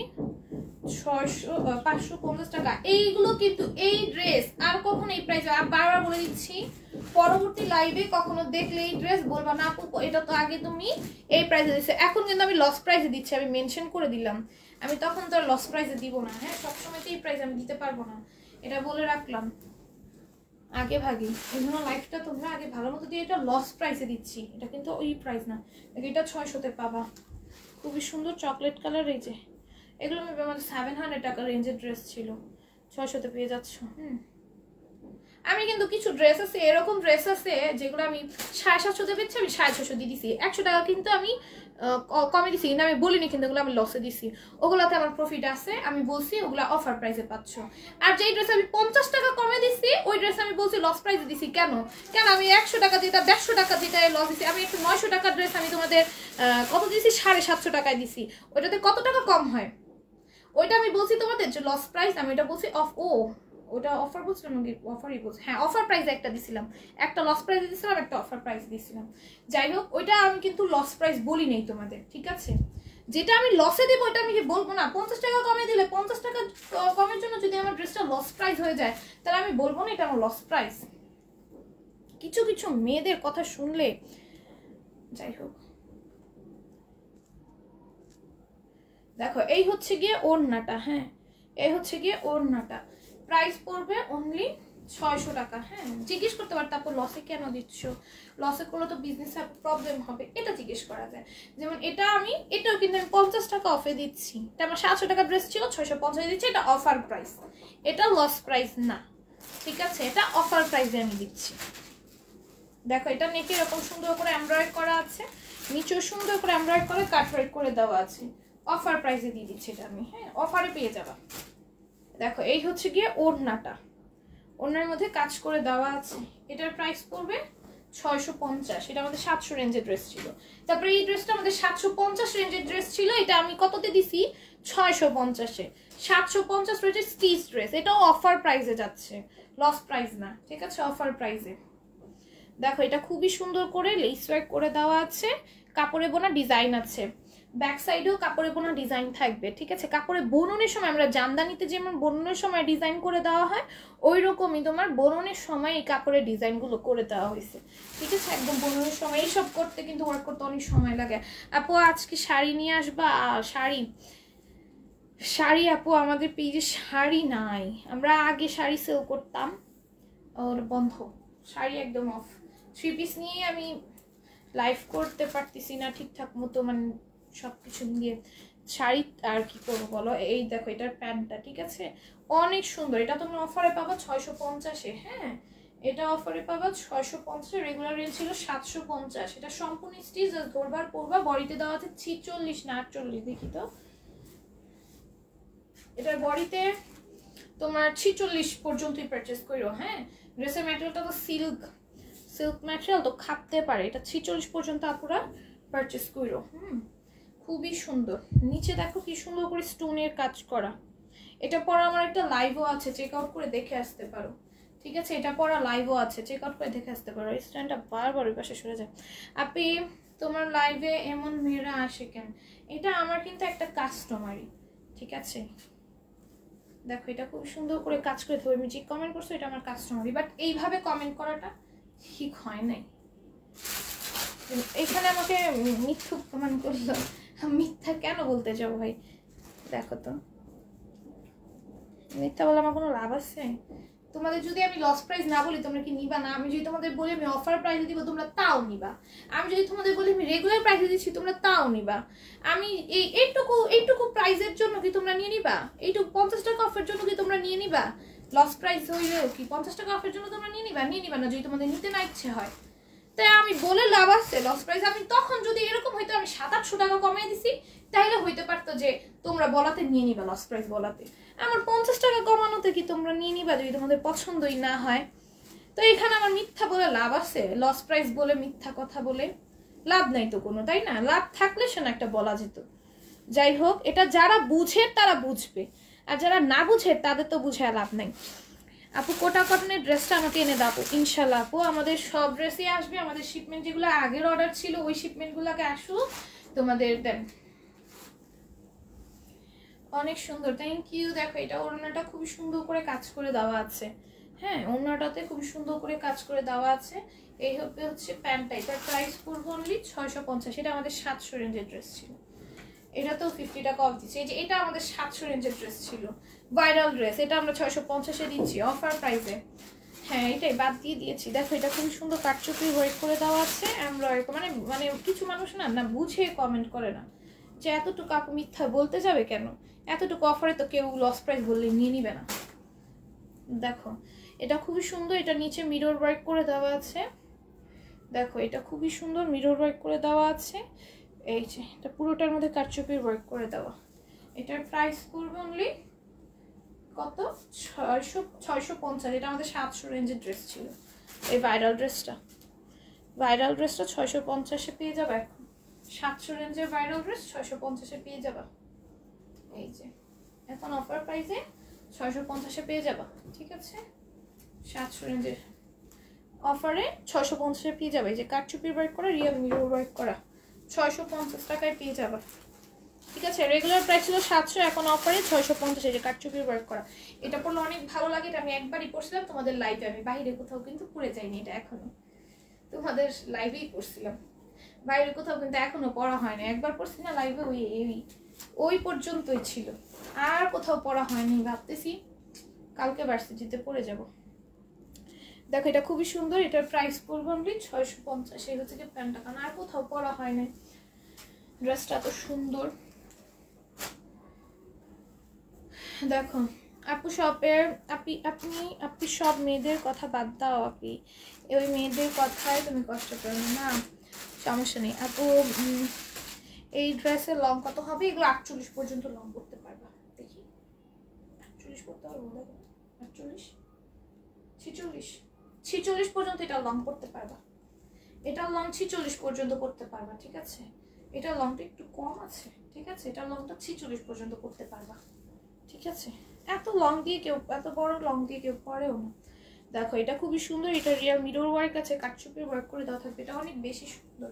550 টাকা। এইগুলো কিন্তু এই ড্রেস আর কখনো এই প্রাইসে, বারবার বলে দিচ্ছি, পরবর্তী লাইভে কখনো দেখলে এই ড্রেস বলবা না আপু এটা তো আগে তুমি এই প্রাইসে দিচ্ছে। এখন কিন্তু আমি লস প্রাইসে দিচ্ছি, আমি মেনশন করে দিলাম, আমি তখন তো আর লস প্রাইসে দিব না, হ্যাঁ। সবসময় তো এই প্রাইস আমি দিতে পারবো না, এটা বলে রাখলাম আগে ভাগে। এই জন্য লাইফটা তোমরা আগে ভালো মতো দিয়ে, এটা লস প্রাইসে দিচ্ছি, এটা কিন্তু ওই প্রাইস না। এটা 600-তে পাবা, খুবই সুন্দর চকলেট কালার। এই যে এগুলো আমাদের 700 টাকা রেঞ্জের ড্রেস ছিল, 600-তে পেয়ে যাচ্ছ। আমি কিন্তু কিছু ড্রেস আছে, এরকম ড্রেস আছে যেগুলো আমি 750-তে পেয়েছি, আমি 650 দিয়ে দিছি, 100 টাকা কিন্তু আমি কমে দিছি, কিন্তু আমি বলিনি কিন্তু ওগুলো আমি লসে দিছি, ওগুলোতে আমার প্রফিট আছে, আমি বলছি ওগুলো অফার প্রাইসে পাচ্ছ। আর যেই ড্রেস আমি 50 টাকা কমে দিছি ওই ড্রেস আমি বলছি লস প্রাইসে দিছি। কেন আমি 100 টাকা যেটা 150 টাকা যেটা লস দিছি, আমি একটা 900 টাকার ড্রেস আমি তোমাদের কত দিছি, 750 টাকায় দিছি, ওইটাতে কত টাকা কম হয়, ওইটা আমি বলছি তোমাদের যে লস প্রাইস, আমি এটা বলছি ওটা অফার বলছিলাম নাকি? অফারই বলছি, হ্যাঁ অফার প্রাইসে একটা দিছিলাম, একটা লস প্রাইসে দিছিলাম, একটা অফার প্রাইস দিছিলাম। যাই হোক ওইটা আমি কিন্তু লস প্রাইস বলি নেই তোমাদের, ঠিক আছে? যেটা আমি লসে দেবো ওইটা আমি বলবো না। 50 টাকা কমে দিলে 50 টাকা কমের জন্য যদি আমার ড্রেসটা লস প্রাইস হয়ে যায় তাহলে আমি বলবো না এটা আমার লস প্রাইস। কিছু কিছু মেয়েদের কথা শুনলে, যাই হোক। দেখো এই হচ্ছে গিয়ে ওড়নাটা, হ্যাঁ এই হচ্ছে গিয়ে ওড়নাটা, প্রাইস পড়বে অনলি 600 টাকা, হ্যাঁ। জিজ্ঞেস করতে পারো তারপর লসে কেন দিচ্ছ, লসে করলে তো বিজনেসে প্রবলেম হবে, এটা জিজ্ঞেস করা যায়। যেমন এটাও কিন্তু আমি 50 টাকা অফে দিচ্ছি, এটা আমার 700 টাকা ড্রেস ছিল 650 দিচ্ছি, এটা অফার প্রাইস, এটা লস প্রাইস না, ঠিক আছে? এটা অফার প্রাইসে আমি দিচ্ছি। দেখো এটা নেকে এরকম সুন্দর করে এমব্রয়েড করা আছে, নিচেও সুন্দর করে এমব্রয়েড করে কাটওয়ার্ক করে দেওয়া আছে, অফার প্রাইসে দিয়ে দিচ্ছি এটা আমি, হ্যাঁ অফারে পেয়ে যাবা। দেখো এই হচ্ছে গিয়ে ওড়নাটা, ওড়নার মধ্যে কাজ করে দেওয়া আছে, এটার প্রাইস পড়বে 650, এটা আমাদের 700 রেঞ্জের ড্রেস ছিল। তারপরে এই ড্রেসটা আমাদের 750 রেঞ্জের ড্রেস ছিল, এটা আমি কততে দিছি 650-এ। 750 রেঞ্জের স্টিচ ড্রেস, এটাও অফার প্রাইসে যাচ্ছে, লস প্রাইস না, ঠিক আছে, অফার প্রাইসে। দেখো এটা খুবই সুন্দর করে লেস ওয়ার্ক করে দেওয়া আছে, কাপড়ে বোনা ডিজাইন আছে, ব্যাক সাইডেও কাপড়ে বোনা ডিজাইন থাকবে, ঠিক আছে। কাপড়ে বোননের সময় আমরা জামদানিতে যেমন বোননের সময় ডিজাইন করে দেওয়া হয়, ওই রকমই তোমার বোননের সময় এই কাপড়ের ডিজাইনগুলো করে দেওয়া হয়েছে, ঠিক আছে। একদম বোননের সময় এইসব করতে কিন্তু ওয়ার্ক করতে অনেক সময় লাগে। আপু আজকে শাড়ি নিয়ে আসবা? শাড়ি আপু আমাদের পেজে শাড়ি নাই, আমরা আগে শাড়ি সেল করতাম, ওর বন্ধ, শাড়ি একদম অফ। 3 পিস নিয়ে আমি লাইভ করতে পারতেছি না ঠিকঠাক মতো, মানে সব কিছু নিয়ে শাড়ি আর কি করবো বলো। এই দেখো এটার প্যান্টটা, ঠিক আছে, অনেক সুন্দর, এটা তোমরা অফারে পাবা 650-এ। হ্যাঁ, এটা অফারে পাবা 650, রেগুলার রেট ছিল 750। এটা সম্পূর্ণ স্টিচ, ধরবার পরবা। বডিতে দেওয়া আছে 46 না 48, দেখি তো, এটার বডিতে তোমার 46 পর্যন্তই পারচেস করো। হ্যাঁ, ড্রেসের ম্যাটেরিয়ালটা তো সিল্ক ম্যাটেরিয়াল, তো খাপতে পারে। এটা 46 পর্যন্ত আপুরা পারচেস করো। খুবই সুন্দর, নিচে দেখো কি সুন্দর করে স্টোনের কাজ করা। এটা পরা আমার একটা লাইভও আছে, চেক আউট করে দেখে আসতে পারো, ঠিক আছে। এটা পরা লাইভও আছে, চেক আউট করে দেখে আসতে পারো। স্ট্যান্ডটা বারবার ওই পাশে সরে যায়। আপনি তোমার লাইভে এমন মেয়েরা আসে কেন? এটা আমার কিন্তু একটা কাস্টমারই, ঠিক আছে। দেখো এটা খুব সুন্দর করে কাজ করে তুমি যে কমেন্ট করছো, এটা আমার কাস্টমারই, বাট এইভাবে কমেন্ট করাটা ঠিক হয় নাই। এখানে আমাকে মিথ্যুক প্রমাণ করলো, মিথ্যা কেন বলতে যাও ভাই? দেখো তো, মিথ্যা বলে আমার কোনো লাভ আছে? তোমাদের যদি আমি লস প্রাইস না বলি তোমরা কি নিবা না? আমি যদি তোমাদের বলি আমি অফার প্রাইসে দিব তোমরা তাও নিবা। আমি যদি তোমাদের বলি আমি রেগুলার প্রাইসে দিচ্ছি তোমরা তাও নিবা। আমি এইটুকু প্রাইসের জন্য কি তোমরা নিয়ে নিবা? এইটুকু 50 টাকা অফের জন্য কি তোমরা নিয়ে নিবা? লস প্রাইস হইলেও কি 50 টাকা অফের জন্য তোমরা নিয়ে নিবা না যদি তোমাদের নিতে না ইচ্ছে হয়। তাই আমি বলে লাভ আছে লস প্রাইস? আমি তখন যদি এরকম হইতো আমি 700-800 টাকা কমিয়ে দিছি, তাহলে হইতে পারতো যে তোমরা বলাতে নিয়ে নিবা, লস প্রাইস বলাতে। আমার 50 টাকা কমানোতে কি তোমরা নিয়ে নিবা যদি তোমাদের পছন্দই না হয়? তো এখানে আমার মিথ্যা বলে লাভ আছে? লস প্রাইস বলে মিথ্যা কথা বলে লাভ নাই তো কোনো, তাই না? লাভ থাকলে সে না একটা বলা যেত। যাই হোক, এটা যারা বুঝে তারা বুঝবে, আর যারা না বুঝে তাদের তো বুঝে লাভ নাই। আপু কোটা কটনের ড্রেসটা আমাকে এনে দাও ইনশাল্লাহ। আপু আমাদের সব ড্রেসই আসবে, আমাদের শিপমেন্ট যেগুলো আগের অর্ডার ছিল ওই শিপমেন্টগুলোকে আসুক তোমাদের দেন। অনেক সুন্দর, থ্যাংক ইউ। দেখো এটা ওড়নাটা খুব সুন্দর করে কাজ করে দেওয়া আছে। হ্যাঁ, ওড়নাটাতে খুব সুন্দর করে কাজ করে দেওয়া আছে। এই হচ্ছে প্যান্টটা, এটার প্রাইস পড়বে অনলি 650। এটা আমাদের 700 রেঞ্জের ড্রেস ছিল, এটাতেও 50 টাকা অফ দিচ্ছে। এই যে এটা আমাদের 700 রেঞ্জের ড্রেস ছিল, ভাইরাল ড্রেস, এটা আমরা 650-এ দিচ্ছি অফার প্রাইসে। হ্যাঁ, এটাই বাদ দিয়ে দিয়েছি। দেখো এটা খুব সুন্দর কাটচুপি ওয়ার্ক করে দেওয়া আছে, এমব্রয়ডারি, মানে মানে কিছু মানুষ না বুঝে কমেন্ট করে না যে এতটুকু আপু মিথ্যা বলতে যাবে কেন, এতটুকু অফারে তো কেউ লস প্রাইস বললে নিয়ে নিবে না। দেখো এটা খুবই সুন্দর, এটা নিচে মিরর ওয়ার্ক করে দেওয়া আছে। দেখো এটা খুবই সুন্দর মিরর ওয়ার্ক করে দেওয়া আছে। এই যে এটা পুরোটার মধ্যে কাটচুপির ওয়ার্ক করে দেওয়া। এটার প্রাইস পড়বে অনলি কত? 650। এটা আমাদের 700 রেঞ্জের ড্রেস ছিল। এই ভাইরাল ড্রেসটা 650-এ পেয়ে যাবে। এখন 700 রেঞ্জের ভাইরাল ড্রেস 650-এ পেয়ে যাবা। এই যে এখন অফার প্রাইসে 650-এ পেয়ে যাবা, ঠিক আছে। 700 রেঞ্জের অফারে 650-এ পেয়ে যাবে। এই যে কাটচুপির ওয়ার্ক করা, রিয়েল মিরর ওয়ার্ক করা, 650 টাকায় পেয়ে যাবা, ঠিক আছে। রেগুলার প্রাইস ছিল 700, এখন অফারে 650। এই যে কাটচুপির ওয়ার্ক করা, এটা পরলে অনেক ভালো লাগে। এটা আমি একবারই পরছিলাম তোমাদের লাইভে, আমি বাইরে কোথাও কিন্তু পরে যাইনি, এটা এখনো তোমাদের লাইভেই পরছিলাম, বাইরে কোথাও কিন্তু এখনো পরা হয় না। একবার পরছি না লাইভে, ওই পর্যন্তই ছিল, আর কোথাও পরা হয়নি। ভাবতেছি কালকে ভার্সিটিতে পরে যাব। দেখো এটা খুবই সুন্দর, এটার প্রাইস পড়বে অনলি 650। এই হচ্ছে কি প্যান্টটা, কারণ আর কোথাও পরা হয় না। ড্রেসটা এত সুন্দর। দেখো আপু শপের আপনি সব মেয়েদের কথা বাদ দাও, আপনি ওই মেয়েদের কথায় তুমি কষ্ট করো না, সমস্যা নেই আপু। এই ড্রেসের লং কত হবে? এগুলো 48 পর্যন্ত লং করতে পারবা। দেখি 48 করতে পারবো, দেখো 48 46 পর্যন্ত এটা লং করতে পারবা। এটা লং 46 পর্যন্ত করতে পারবা, ঠিক আছে? এটা লংটা একটু কম আছে, ঠিক আছে? এটা লংটা 46 পর্যন্ত করতে পারবা, ঠিক আছে? এত লং দিয়ে কেউ, এত বড় লং দিয়ে কেউ পরেও না। দেখো এটা খুবই সুন্দর, এটা রিয়াল মিরর ওয়ার্ক আছে, কাটচুপির ওয়ার্ক করে দেওয়া থাকবে, এটা অনেক বেশি সুন্দর।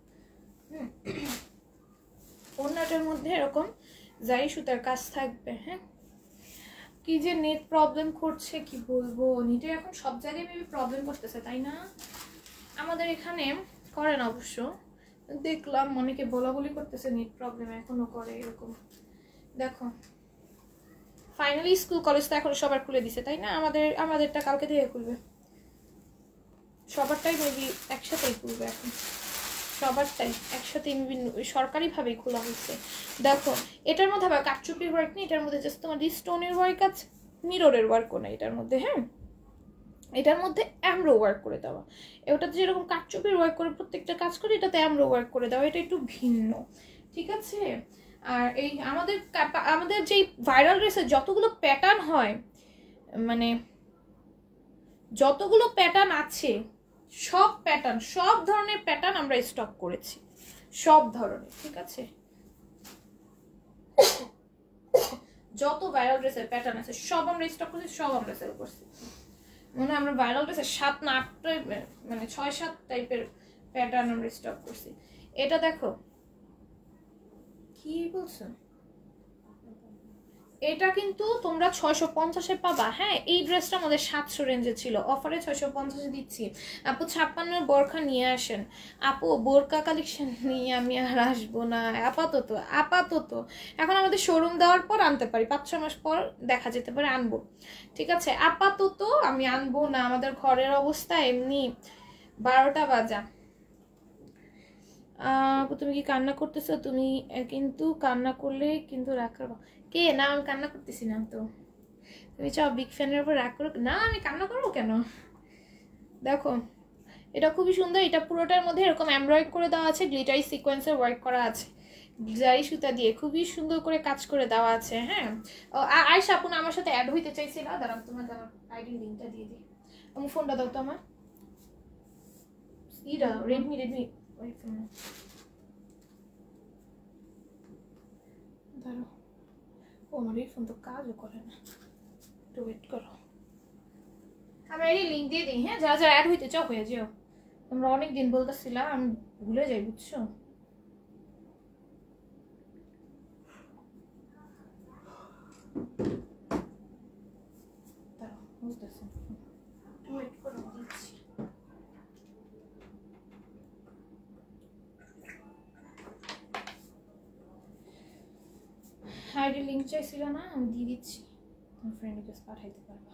ওড়নাটার মধ্যে এরকম জারি সুতার কাজ থাকবে। হ্যাঁ, কি যে নেট প্রবলেম করছে কি বলবো, নেটে এখন সব জায়গায় মেবি প্রবলেম করতেছে, তাই না? আমাদের এখানে করে না অবশ্য, দেখলাম অনেকে বলাবলি করতেছে নেট প্রবলেম এখনো করে এরকম। দেখো ফাইনালি স্কুল কলেজ তো এখন সবার খুলে দিছে, তাই না? আমাদেরটা কালকে থেকে খুলবে, সবারটাই মেবি একসাথেই খুলবে এখন, সবারটাই একসাথে সরকারিভাবেই খোলা হয়েছে। দেখো এটার মধ্যে আবার কাটচুপির ওয়ার্ক নেই, এটার মধ্যে জাস্ট তোমার স্টোনের ওয়ার্ক আছে, মিররের ওয়ার্কও নেই এটার মধ্যে। হ্যাঁ, এটার মধ্যে অ্যামরো ওয়ার্ক করে দেওয়া, ওটাতে যেরকম কাটচুপির ওয়ার্ক করে প্রত্যেকটা কাজ করে, এটাতে অ্যামরো ওয়ার্ক করে দেওয়া, এটা একটু ভিন্ন, ঠিক আছে? আর এই আমাদের যেই ভাইরাল ড্রেসের যতগুলো প্যাটার্ন হয়, মানে যতগুলো প্যাটার্ন আছে, সব প্যাটার্ন, সব ধরনের প্যাটার্ন আমরা স্টক করেছি, সব ধরনের, ঠিক আছে? যত ভাইরাল ড্রেসের প্যাটার্ন আছে সব আমরা স্টক করছি, সব আমরা সেল করছি। মানে আমরা ভাইরাল ড্রেসের 7 না 8 টাইপের, মানে 6-7 টাইপের প্যাটার্ন আমরা স্টক করছি। এটা দেখো কি বলছো, এটা কিন্তু তোমরা 650-এ পাবা। হ্যাঁ, এই ড্রেসটা আমাদের 700 রেঞ্জে ছিল, অফারে 650-এ দিচ্ছি। আপু 56-এর বোরকা নিয়ে আসেন। আপু বোরকা কালেকশন নিয়ে আমি আর আসবো না আপাতত, এখন আমাদের শোরুম দেওয়ার পর আনতে পারি, 5-6 মাস পর দেখা যেতে পারে আনবো, ঠিক আছে? আপাতত আমি আনবো না, আমাদের ঘরের অবস্থা এমনি 12টা বাজা। আপু তুমি কি কান্না করতেছো? তুমি কিন্তু কান্না করলে কিন্তু রাগ করবো। কে? না আমি কান্না করতেছি না তো, তুমি চাও বিগ ফ্যানের উপর রাগ করো? না আমি কান্না করবো কেন? দেখো এটা খুবই সুন্দর, এটা পুরোটার মধ্যে এরকম এমব্রয়েড করে দেওয়া আছে, গ্লিটারি সিকোয়েন্সের ওয়ার্ক করা আছে, জারি সুতা দিয়ে খুবই সুন্দর করে কাজ করে দেওয়া আছে। হ্যাঁ, আয়শা আপু না আমার সাথে অ্যাড হইতে চাইছিল, দাঁড়াও তোমার আইডি লিঙ্কটা দিয়ে দিই। আমার ফোনটা দাও তো, আমার ইটা রেডমি ওই ফোন দাঁড়াও, ও আমার এই ফোন তো কাজও করে না, একটু ওয়েট করো, আমি এই লিঙ্ক দিয়ে দিই। হ্যাঁ, যারা যারা অ্যাড হইতে চাও হয়ে যেও, তোমরা অনেকদিন বলতেছিলাম, আমি ভুলে যাই বুঝছো। দাঁড়াও বুঝতেছি, ওয়েট করো দিচ্ছি। আইডি লিঙ্ক চাইছিল না, আমি দিয়ে দিচ্ছি, তোমার ফ্রেন্ড রিকোয়েস্ট পাঠাইতে পারবা।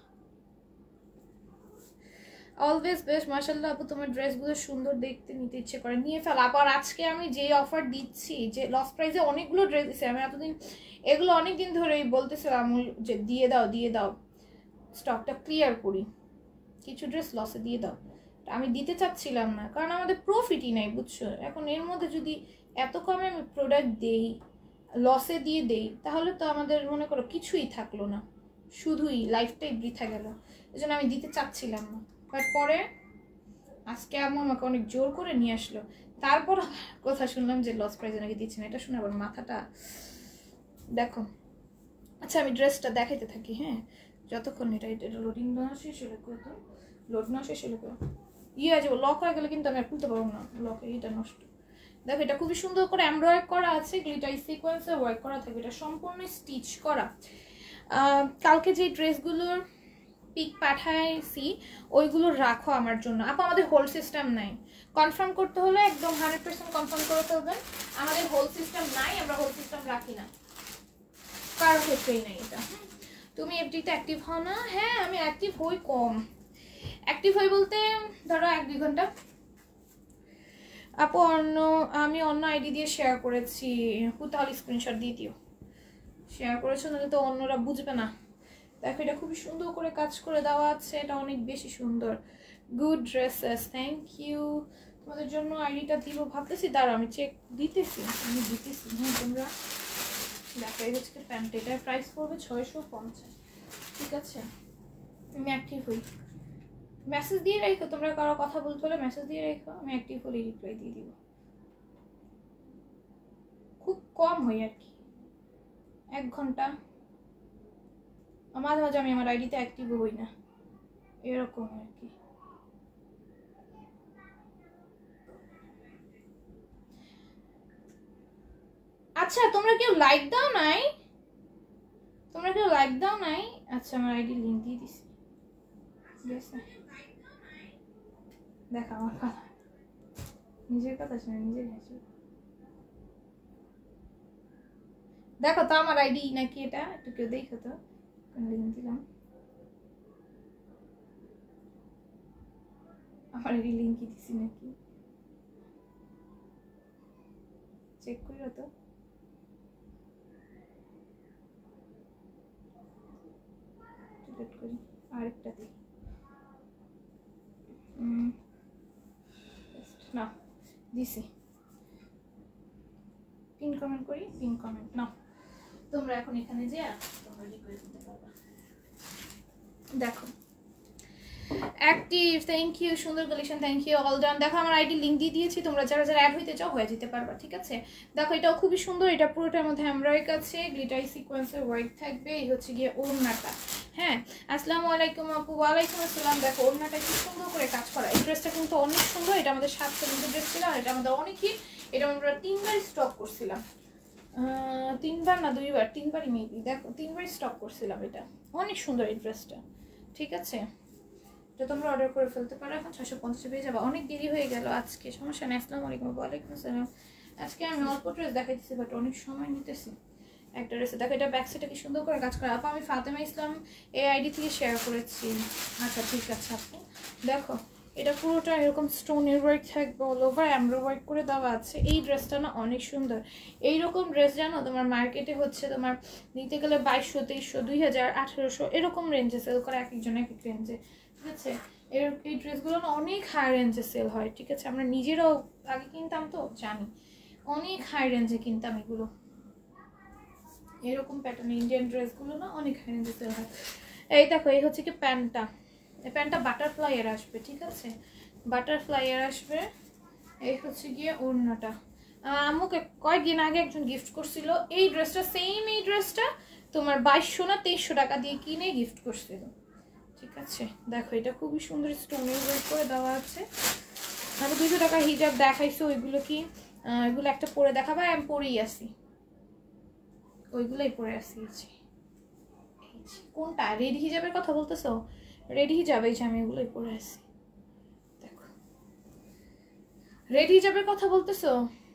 অলওয়েজ বেস্ট, মাশাআল্লাহ আপু তোমার ড্রেসগুলো সুন্দর, দেখতে নিতে ইচ্ছে করে, নিয়ে ফেল। আবার আজকে আমি যে অফার দিচ্ছি, যে লস প্রাইসে অনেকগুলো ড্রেস দিচ্ছি, আমি এতদিন এগুলো অনেকদিন ধরেই বলতেছিলাম যে দিয়ে দাও স্টকটা ক্লিয়ার করি, কিছু ড্রেস লসে দিয়ে দাও। আমি দিতে চাচ্ছিলাম না, কারণ আমাদের প্রফিটই নাই বুঝছো। এখন এর মধ্যে যদি এত কমে আমি প্রোডাক্ট দেই, লসে দিয়ে দেই, তাহলে তো আমাদের মনে করো কিছুই থাকলো না, শুধুই লাইফটাই বৃথা গেল। এই জন্য আমি দিতে চাচ্ছিলাম না, বাট পরে আজকে আম্মু আমাকে অনেক জোর করে নিয়ে আসলো, তারপর কথা শুনলাম যে লস প্রাইজে নাকি দিচ্ছে না। এটা শুনে আবার মাথাটা, দেখো আচ্ছা আমি ড্রেসটা দেখাইতে থাকি। হ্যাঁ, যতক্ষণ এটা লোডিং না শেষ হলে তো লোড না শেষ হলে ইয়ে আছে, লক হয়ে গেলে কিন্তু আমি আর খুলতে পারবো না, লকে এটা নষ্ট। দেখো এটা খুবই সুন্দর করে এমব্রয়েড করা আছে, গ্লিটারি সিকোয়েন্সে ওয়ার্ক করা থাকবে, এটা সম্পূর্ণ স্টিচ করা। কালকে যে ড্রেসগুলোর পিক পাঠাইছি ওইগুলো রাখো আমার জন্য। আপু আমাদের হোল সিস্টেম নাই, কনফার্ম করতে হলে একদম 100% কনফার্ম করে ফেলবেন। আমাদের হোল সিস্টেম নাই, আমরা হোল সিস্টেম রাখি না, কারো ক্ষেত্রেই নাই এটা। তুমি এফডিতে অ্যাক্টিভ হও না? হ্যাঁ আমি অ্যাক্টিভ হই, কম অ্যাক্টিভ হই বলতে ধরো 1-2 ঘন্টা। আপু আমি অন্য আইডি দিয়ে শেয়ার করেছি, তাহলে স্ক্রিনশট দিয়ে দিও, শেয়ার করেছো নাহলে তো অন্যরা বুঝবে না। দেখো এটা খুবই সুন্দর করে কাজ করে দেওয়া আছে, এটা অনেক বেশি সুন্দর। Good dresses, thank you. তোমাদের জন্য আইডিটা দিব ভাবতেছি, দাঁড়াও আমি চেক দিতেছি, আমি দিতেছি। হ্যাঁ তোমরা দেখো এই হচ্ছে প্যান্ট, এটার প্রাইস পড়বে 650, ঠিক আছে? আমি অ্যাক্টিভ হই, মেসেজ দিয়ে রাখো, তোমরা কারো কথা বলতে হলে মেসেজ দিয়ে রাখো, আমি অ্যাক্টিভ হলে রিপ্লাই দিয়ে দিব। খুব কম হয় আর কি, 1 ঘন্টা। মাঝে মাঝে আমি আমার আইডিতে অ্যাক্টিভ হই না, এরকম আর কি। আচ্ছা তোমরা কেউ লাইক দাও নাই? তোমরা কেউ লাইক দাও নাই? আচ্ছা আমার আইডি লিংক দিয়ে দিছি। দেখা আমার কথা, নিজের কথা শুনে নিজের হাসি। দেখো তো আমার আইডি নাকি এটা, একটু কেউ দেখো তো। লিংক দিলাম, আমার আইডি লিংকই দিছি নাকি, চেক করো তো। করি আরেকটা দিই না, দিছি। পিন কমেন্ট করি, পিন কমেন্ট না। তোমরা এখন এখানে যে তোমরা রিকোয়েস্ট দিতে পারবা। দেখো অ্যাক্টিভ, থ্যাংক ইউ, সুন্দর collection, thank you, all done. দেখো আমার আইডি লিংক দিয়ে দিয়েছি, তোমরা যারা যারা অ্যাড হইতে চাও হয়ে যেতে পারবা, ঠিক আছে। দেখো এটাও খুবই সুন্দর, এটা পুরোটার মধ্যে এমব্রয়ডারি আছে, গ্লিটারি সিকোয়েন্সের ওয়ার্ক থাকবে। এই হচ্ছে গিয়ে ওড়নাটা। হ্যাঁ আসসালামু আলাইকুম আপু। ওয়ালাইকুম আসসালাম। দেখো ওড়নাটা কি সুন্দর করে কাজ করা, এই ড্রেসটা কিন্তু অনেক সুন্দর। এটা আমাদের 7 সেকেন্ডের ড্রেস ছিল, এটা আমাদের অনেক হিট। এটা আমরা 3বার স্টক করছিলাম, 3বার না 2বার, 3বারই মেবি। দেখো 3বার স্টক করছিলাম, এটা অনেক সুন্দর এই ড্রেসটা, ঠিক আছে। তো তোমরা অর্ডার করে ফেলতে পারো, এখন 650 পেয়ে যাবে। অনেক দেরি হয়ে গেল আজকে, সমস্যা নেই। আসসালামু আলাইকুম। ওয়ালাইকুম আসসালাম। আজকে আমি অল্প ড্রেস দেখাইতেছি, বাট অনেক সময় নিতেছি একটা ড্রেসে। দেখো এটা ব্যাক সাইডটা কি সুন্দর করে কাজ করা। আপু আমি ফাতেমা ইসলাম এই আইডি থেকে শেয়ার করেছি। আচ্ছা ঠিক আছে আপু। দেখো এটা পুরোটা এরকম স্টোনের ওয়ার্ক থাকবে, অল ওভার এমব্রয়ডারি ওয়ার্ক করে দেওয়া আছে। এই ড্রেসটা না অনেক সুন্দর। এইরকম ড্রেস জানো তোমার মার্কেটে হচ্ছে তোমার নিতে গেলে 2200, 2300, 2000, 1800 এরকম রেঞ্জে সেল করে, এক একজন এক এক রেঞ্জে, ঠিক আছে। এই ড্রেসগুলো না অনেক হাই রেঞ্জে সেল হয়, ঠিক আছে। আমরা নিজেরাও আগে কিনতাম তো জানি, অনেক হাই রেঞ্জে কিনতাম এগুলো। এরকম প্যাটার্ন ইন্ডিয়ান ড্রেসগুলো না অনেক হাই রেঞ্জে সেল হয়। এই দেখো এই হচ্ছে কি প্যান্টটা, এই প্যান্টটা বাটারফ্লাই এর আসবে, ঠিক আছে, বাটারফ্লাই এর আসবে। এই হচ্ছে গিয়ে ওড়নাটা। আম্মুকে কয়েকদিন আগে একজন গিফট করছিল এই ড্রেসটা, সেম এই ড্রেসটা তোমার 2200 না 2300 টাকা দিয়ে কিনে গিফট করছিল, ঠিক আছে। দেখো এটা খুবই সুন্দর স্টোনের ওয়ার্ক করে দেওয়া আছে। আমি 200 টাকা হিজাব দেখাইছো, ওইগুলো কি এগুলো একটা পরে দেখাবা, আমি পরেই আসি, ওইগুলোই পরে আসি। কোনটা রেডি হিজাবের কথা বলতেছো? রেডি হিজাব, এই যে আমি এগুলোই পরে আসি। দেখো রেডি হিজাবের কথা বলতেছো?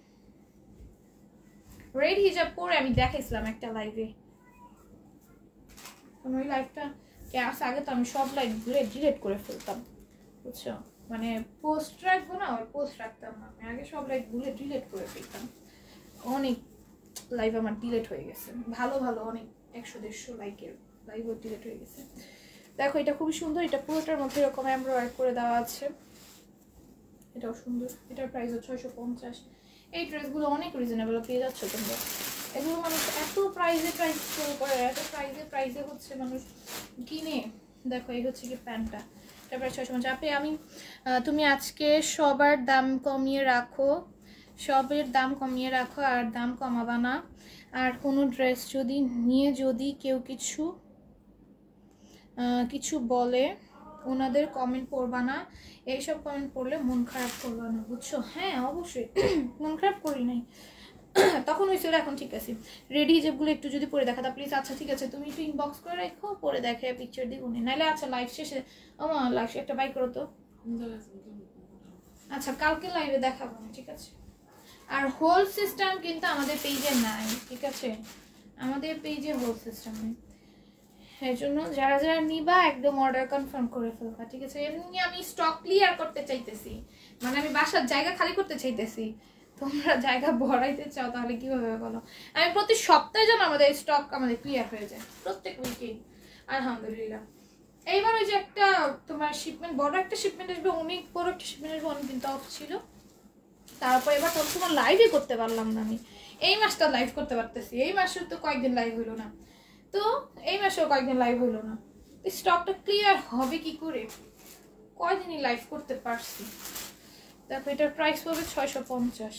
রেড হিজাব পরে আমি দেখাইছিলাম একটা লাইভে, ওই লাইভটা আগে তো আমি সব লাইভ ডিলিট করে ফেলতাম, বুঝছো, মানে পোস্ট রাখবো না, ওই পোস্ট রাখতাম না আমি আগে, সব লাইভ গুলো ডিলিট করে ফেলতাম। অনেক লাইভ আমার ডিলিট হয়ে গেছে, ভালো ভালো অনেক 100-150 লাইকের লাইভও ডিলিট হয়ে গেছে। দেখো এটা খুবই সুন্দর, এটা পুরোটার মধ্যে এরকম এমব্রয়ডারি করে দেওয়া আছে, এটাও সুন্দর। এটার প্রাইসও 650। এই ড্রেসগুলো অনেক রিজনেবল পেয়ে যাচ্ছ তোমরা। এগুলো মানুষ এত প্রাইসে সেল করে, এত প্রাইসে হচ্ছে মানুষ কিনে। দেখো এই হচ্ছে কি প্যান্টটা, এটা প্রায় 650। আপনি তুমি আজকে সবার দাম কমিয়ে রাখো, সবের দাম কমিয়ে রাখো, আর দাম কমাবা না। আর কোনো ড্রেস যদি নিয়ে যদি কেউ কিছু বলে ওনাদের কমেন্ট পড়বা না, এইসব কমেন্ট পড়লে মন খারাপ করবা না, বুঝছো। হ্যাঁ অবশ্যই মন খারাপ করি নাই, তখন হয়েছিল, এখন ঠিক আছে। রেডি হিজাবগুলো একটু যদি পরে দেখাতা প্লিজ। আচ্ছা ঠিক আছে, তুমি একটু ইনবক্স করে রাখো, পরে দেখে পিকচার দিব না, নাহলে আচ্ছা লাইভ শেষে আমার লাইভ একটা বাই করো তো। আচ্ছা কালকে লাইভে দেখাবো না, ঠিক আছে। আর হোল সিস্টেম কিন্তু আমাদের পেজে নাই, ঠিক আছে, আমাদের পেজে হোল সিস্টেম নেই। এই জন্য যারা যারা নিবা একদম অর্ডার কনফার্ম করে ফেলবা, ঠিক আছে। এমনি আমি স্টক ক্লিয়ার করতে চাইতেছি, মানে আমি বাসার জায়গা খালি করতে চাইতেছি। তোমরা জায়গা ভরাইতে চাও তাহলে কিভাবে বলো। আমি প্রতি সপ্তাহে যেন আমাদের স্টক আমাদের ক্লিয়ার হয়ে যায়, প্রত্যেক উইকেই আলহামদুলিল্লাহ। এইবার ওই যে একটা তোমার শিপমেন্ট, বড় একটা শিপমেন্ট আসবে, অনেক বড় একটা শিপমেন্ট আসবে, অনেকদিন তো অফ ছিল। তারপর এবার তোমার লাইভই করতে পারলাম না আমি, এই মাসটা লাইভ করতে পারতেছি, এই মাসে তো কয়েকদিন লাইভ হইলো না, তো এই মাসেও কয়েকদিন লাইভ হইলো না। স্টকটা ক্লিয়ার হবে কি করে, কয়দিনই লাইভ করতে পারছি। দেখো এটার প্রাইস পড়বে 650।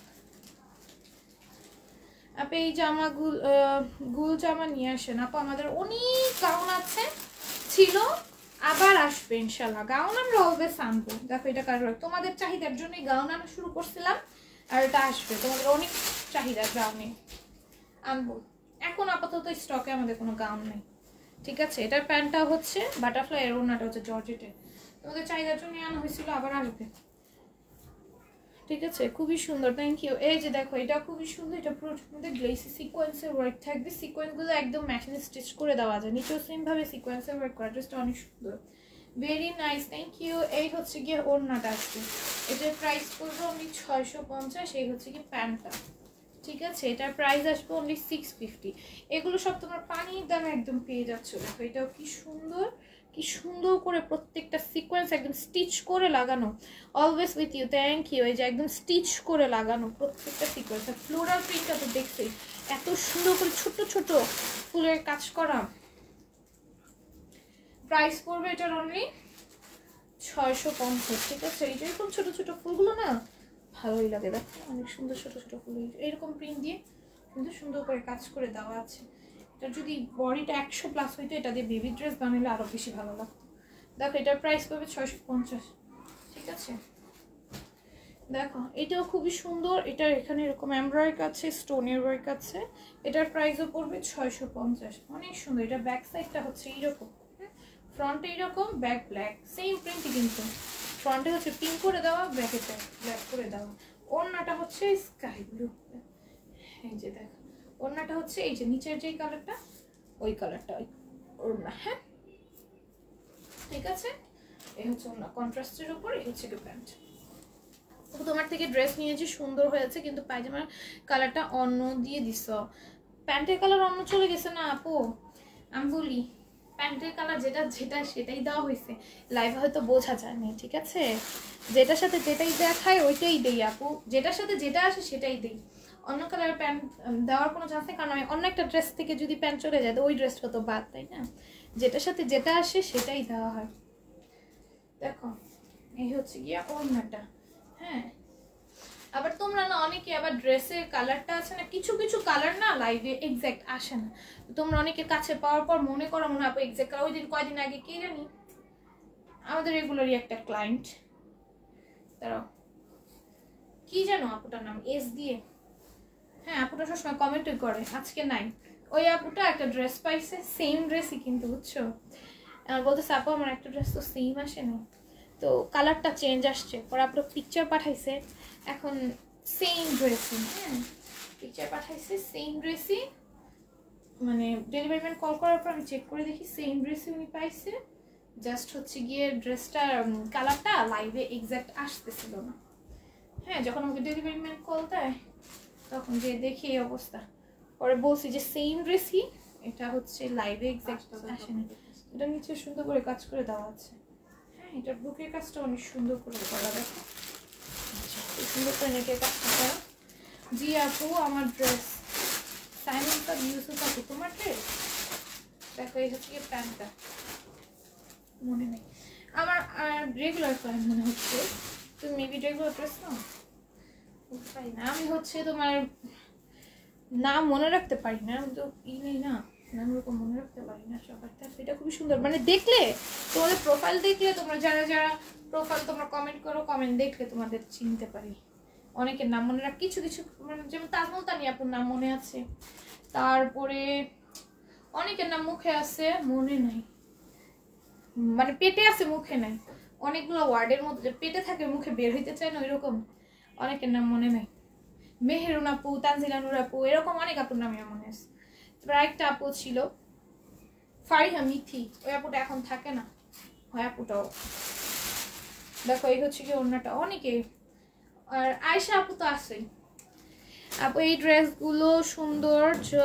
আপনি এই জামা গুল জামা নিয়ে আসেন আপু, আমাদের অনেক গাউন আছে, ছিল, আবার আসবে ইনশাল্লাহ। গাউন আমরা অলওয়েজ আনবো। দেখো এটা কারণ তোমাদের চাহিদার জন্যই গাউন আনা শুরু করছিলাম, আর এটা আসবে, তোমাদের অনেক চাহিদা গাউনে আনবো। এখন আপাতত স্টকে আমাদের কোনো গাউন নেই, ঠিক আছে। এটার প্যান্টটা হচ্ছে বাটারফ্লাই, এর ওড়নাটা হচ্ছে জর্জেটের। তোমাদের চাহিদার জন্য আনা হয়েছিল, আবার আসবে, ঠিক আছে। খুবই সুন্দর, থ্যাংক ইউ। এই যে দেখো এটা খুবই সুন্দর, এটা পুরো মধ্যে গ্লেসি সিকোয়েন্সের ওয়ার্ক থাকবে। সিকোয়েন্সগুলো একদম মেশিনে স্টিচ করে দেওয়া যায়, নিচেও সেম ভাবে সিকোয়েন্সের ওয়ার্ক করা। ড্রেসটা অনেক সুন্দর, ভেরি নাইস, থ্যাংক ইউ। এই হচ্ছে গিয়ে ওড়নাটা আসবে, এটার প্রাইস পড়বে অনলি 650। এই হচ্ছে কি প্যান্টটা, ঠিক আছে। এটার প্রাইস আসবে অনলি 650। এগুলো সব তোমার পানির দামে একদম পেয়ে যাচ্ছ। দেখো এটাও কি সুন্দর, কি সুন্দর করে প্রত্যেকটা সিকোয়েন্স একদম স্টিচ করে লাগানো। Always with you, thank you. এই যে একদম স্টিচ করে লাগানো প্রত্যেকটা সিকোয়েন্স। আর ফ্লোরাল প্রিন্টটা তো দেখছি এত সুন্দর করে ছোট ছোট ফুলের কাজ করা। প্রাইস পড়বে এটার অনলি 650, ঠিক আছে। এই যে এরকম ছোট ছোট ফুলগুলো না ভালোই লাগে, দেখো অনেক সুন্দর ছোট ছোট ফুল এরকম প্রিন্ট দিয়ে সুন্দর সুন্দর করে কাজ করে দেওয়া আছে। এটা যদি বডিটা 100+ হইতো, এটা দিয়ে বেবি ড্রেস বানালে আরো বেশি ভালো লাগতো। দেখো এটার প্রাইস পাবে 650, ঠিক আছে। দেখো এটাও খুবই সুন্দর, এটার এখানে এরকম এমব্রয়ডারি আছে, স্টোনের ওয়ার্ক আছে। এটার প্রাইসও পড়বে 650, অনেক সুন্দর। এটা ব্যাক সাইডটা হচ্ছে এইরকম, ফ্রন্টে এইরকম, ব্যাক ব্ল্যাক, সেম প্রিন্টই কিন্তু ফ্রন্টে হচ্ছে পিঙ্ক করে দেওয়া, ব্যাকে ব্ল্যাক করে দেওয়া। ওড়নাটা হচ্ছে স্কাই ব্লু, এই যে দেখো ওড়নাটা হচ্ছে এই যে নিচের যেই কালারটা ওই কালারটা ওই ওড়না, হ্যাঁ ঠিক আছে। এই হচ্ছে ওড়না কন্ট্রাস্টের উপর, এই হচ্ছে কি প্যান্ট। তোমার থেকে ড্রেস নিয়েছি, সুন্দর হয়েছে, কিন্তু পায়জামার কালারটা অন্য দিয়ে দিছ। প্যান্টের কালার অন্য চলে গেছে না আপু, আমি বলি প্যান্টের কালার যেটা যেটা সেটাই দেওয়া হয়েছে, লাইভে হয়তো বোঝা যায় না, ঠিক আছে। যেটার সাথে যেটাই দেখায় ওইটাই দেই আপু, যেটার সাথে যেটা আসে সেটাই দেই। অন্য কালারের প্যান্ট দেওয়ার কোনো চান্স নেই, কারণ আমি অন্য একটা ড্রেস থেকে যদি প্যান্ট চলে যায় তো ওই ড্রেসটা তো বাদ, তাই না। যেটার সাথে যেটা আসে সেটাই দেওয়া হয়। দেখো এই হচ্ছে গিয়া ওড়নাটা, হ্যাঁ। আবার তোমরা না অনেকে আবার ড্রেসের কালারটা আছে না, কিছু কিছু কালার না লাইভে এক্স্যাক্ট আসে না। তোমরা অনেকের কাছে পাওয়ার পর মনে করো মনে আপু এক্স্যাক্ট কালার। ওই দিন কয়দিন আগে কি জানি আমাদের রেগুলারই একটা ক্লায়েন্ট, তারা কি জানো আপুটার নাম এস দিয়ে, হ্যাঁ আপুটা সবসময় কমেন্টই করে, আজকে নাই। ওই আপুটা একটা ড্রেস পাইছে, সেম ড্রেসই কিন্তু, বুঝছো। বলতেছে আপু আমার একটা ড্রেস তো সেম আসে না, তো কালারটা চেঞ্জ আসছে। পরে আপু পিকচার পাঠাইছে, এখন সেম ড্রেসই, হ্যাঁ পিকচার পাঠাইছে সেম ড্রেসই, মানে ডেলিভারি ম্যান কল করার পর আমি চেক করে দেখি সেম ড্রেসই উনি পাইছে। জাস্ট হচ্ছে গিয়ে ড্রেসটা কালারটা লাইভে এক্স্যাক্ট আসতেছিল না। হ্যাঁ যখন আমাকে ডেলিভারি ম্যান কল দেয় তখন যে দেখি এই অবস্থা, পরে বলছি যে সেম ড্রেসই, এটা হচ্ছে লাইভে এক্স্যাক্ট আসেনি। এটা নিচে সুন্দর করে কাজ করে দেওয়া আছে, হ্যাঁ এটার বুকের কাজটা অনেক সুন্দর করে করা, দেখো সুন্দর করে নেকের কাজটা করা। জি আপু আমার ড্রেস, সাইমন সাব ইউসুফ আপু তোমার ড্রেস। দেখো এই হচ্ছে প্যান্টটা, মনে নেই আমার রেগুলার ক্লায়েন্ট মনে হচ্ছে, তুমি মেবি রেগুলার ড্রেস নাও পারি না আমি, হচ্ছে তোমার নাম মনে রাখতে পারি না, আমি তো নেই না, নাম ওরকম মনে রাখতে পারি না সবার। এটা খুবই সুন্দর, মানে দেখলে তোমাদের প্রোফাইল দেখলে, তোমরা যারা যারা প্রোফাইল তোমরা কমেন্ট করো, কমেন্ট দেখলে তোমাদের চিনতে পারি। অনেকের নাম মনে রাখ, কিছু কিছু মানে যেমন তাজমল তানি আপুর নাম মনে আছে, তারপরে অনেকের নাম মুখে আছে মনে নাই, মানে পেটে আছে মুখে নাই। অনেকগুলো ওয়ার্ডের মধ্যে পেটে থাকে মুখে বের হইতে চায় না, ওইরকম অনেকের নাম মনে নাই। মেহেরুন আপু, তানজিলানুর আপু, এরকম অনেক আপুর নামে মনে আছে। তারপর আরেকটা আপু ছিল ফারিহা মিথি, ওই আপুটা এখন থাকে না, ওই আপুটাও। দেখো এই হচ্ছে কি অন্যটা অনেকে, আর আয়শা আপু তো আছেই। আপু এই ড্রেসগুলো সুন্দর,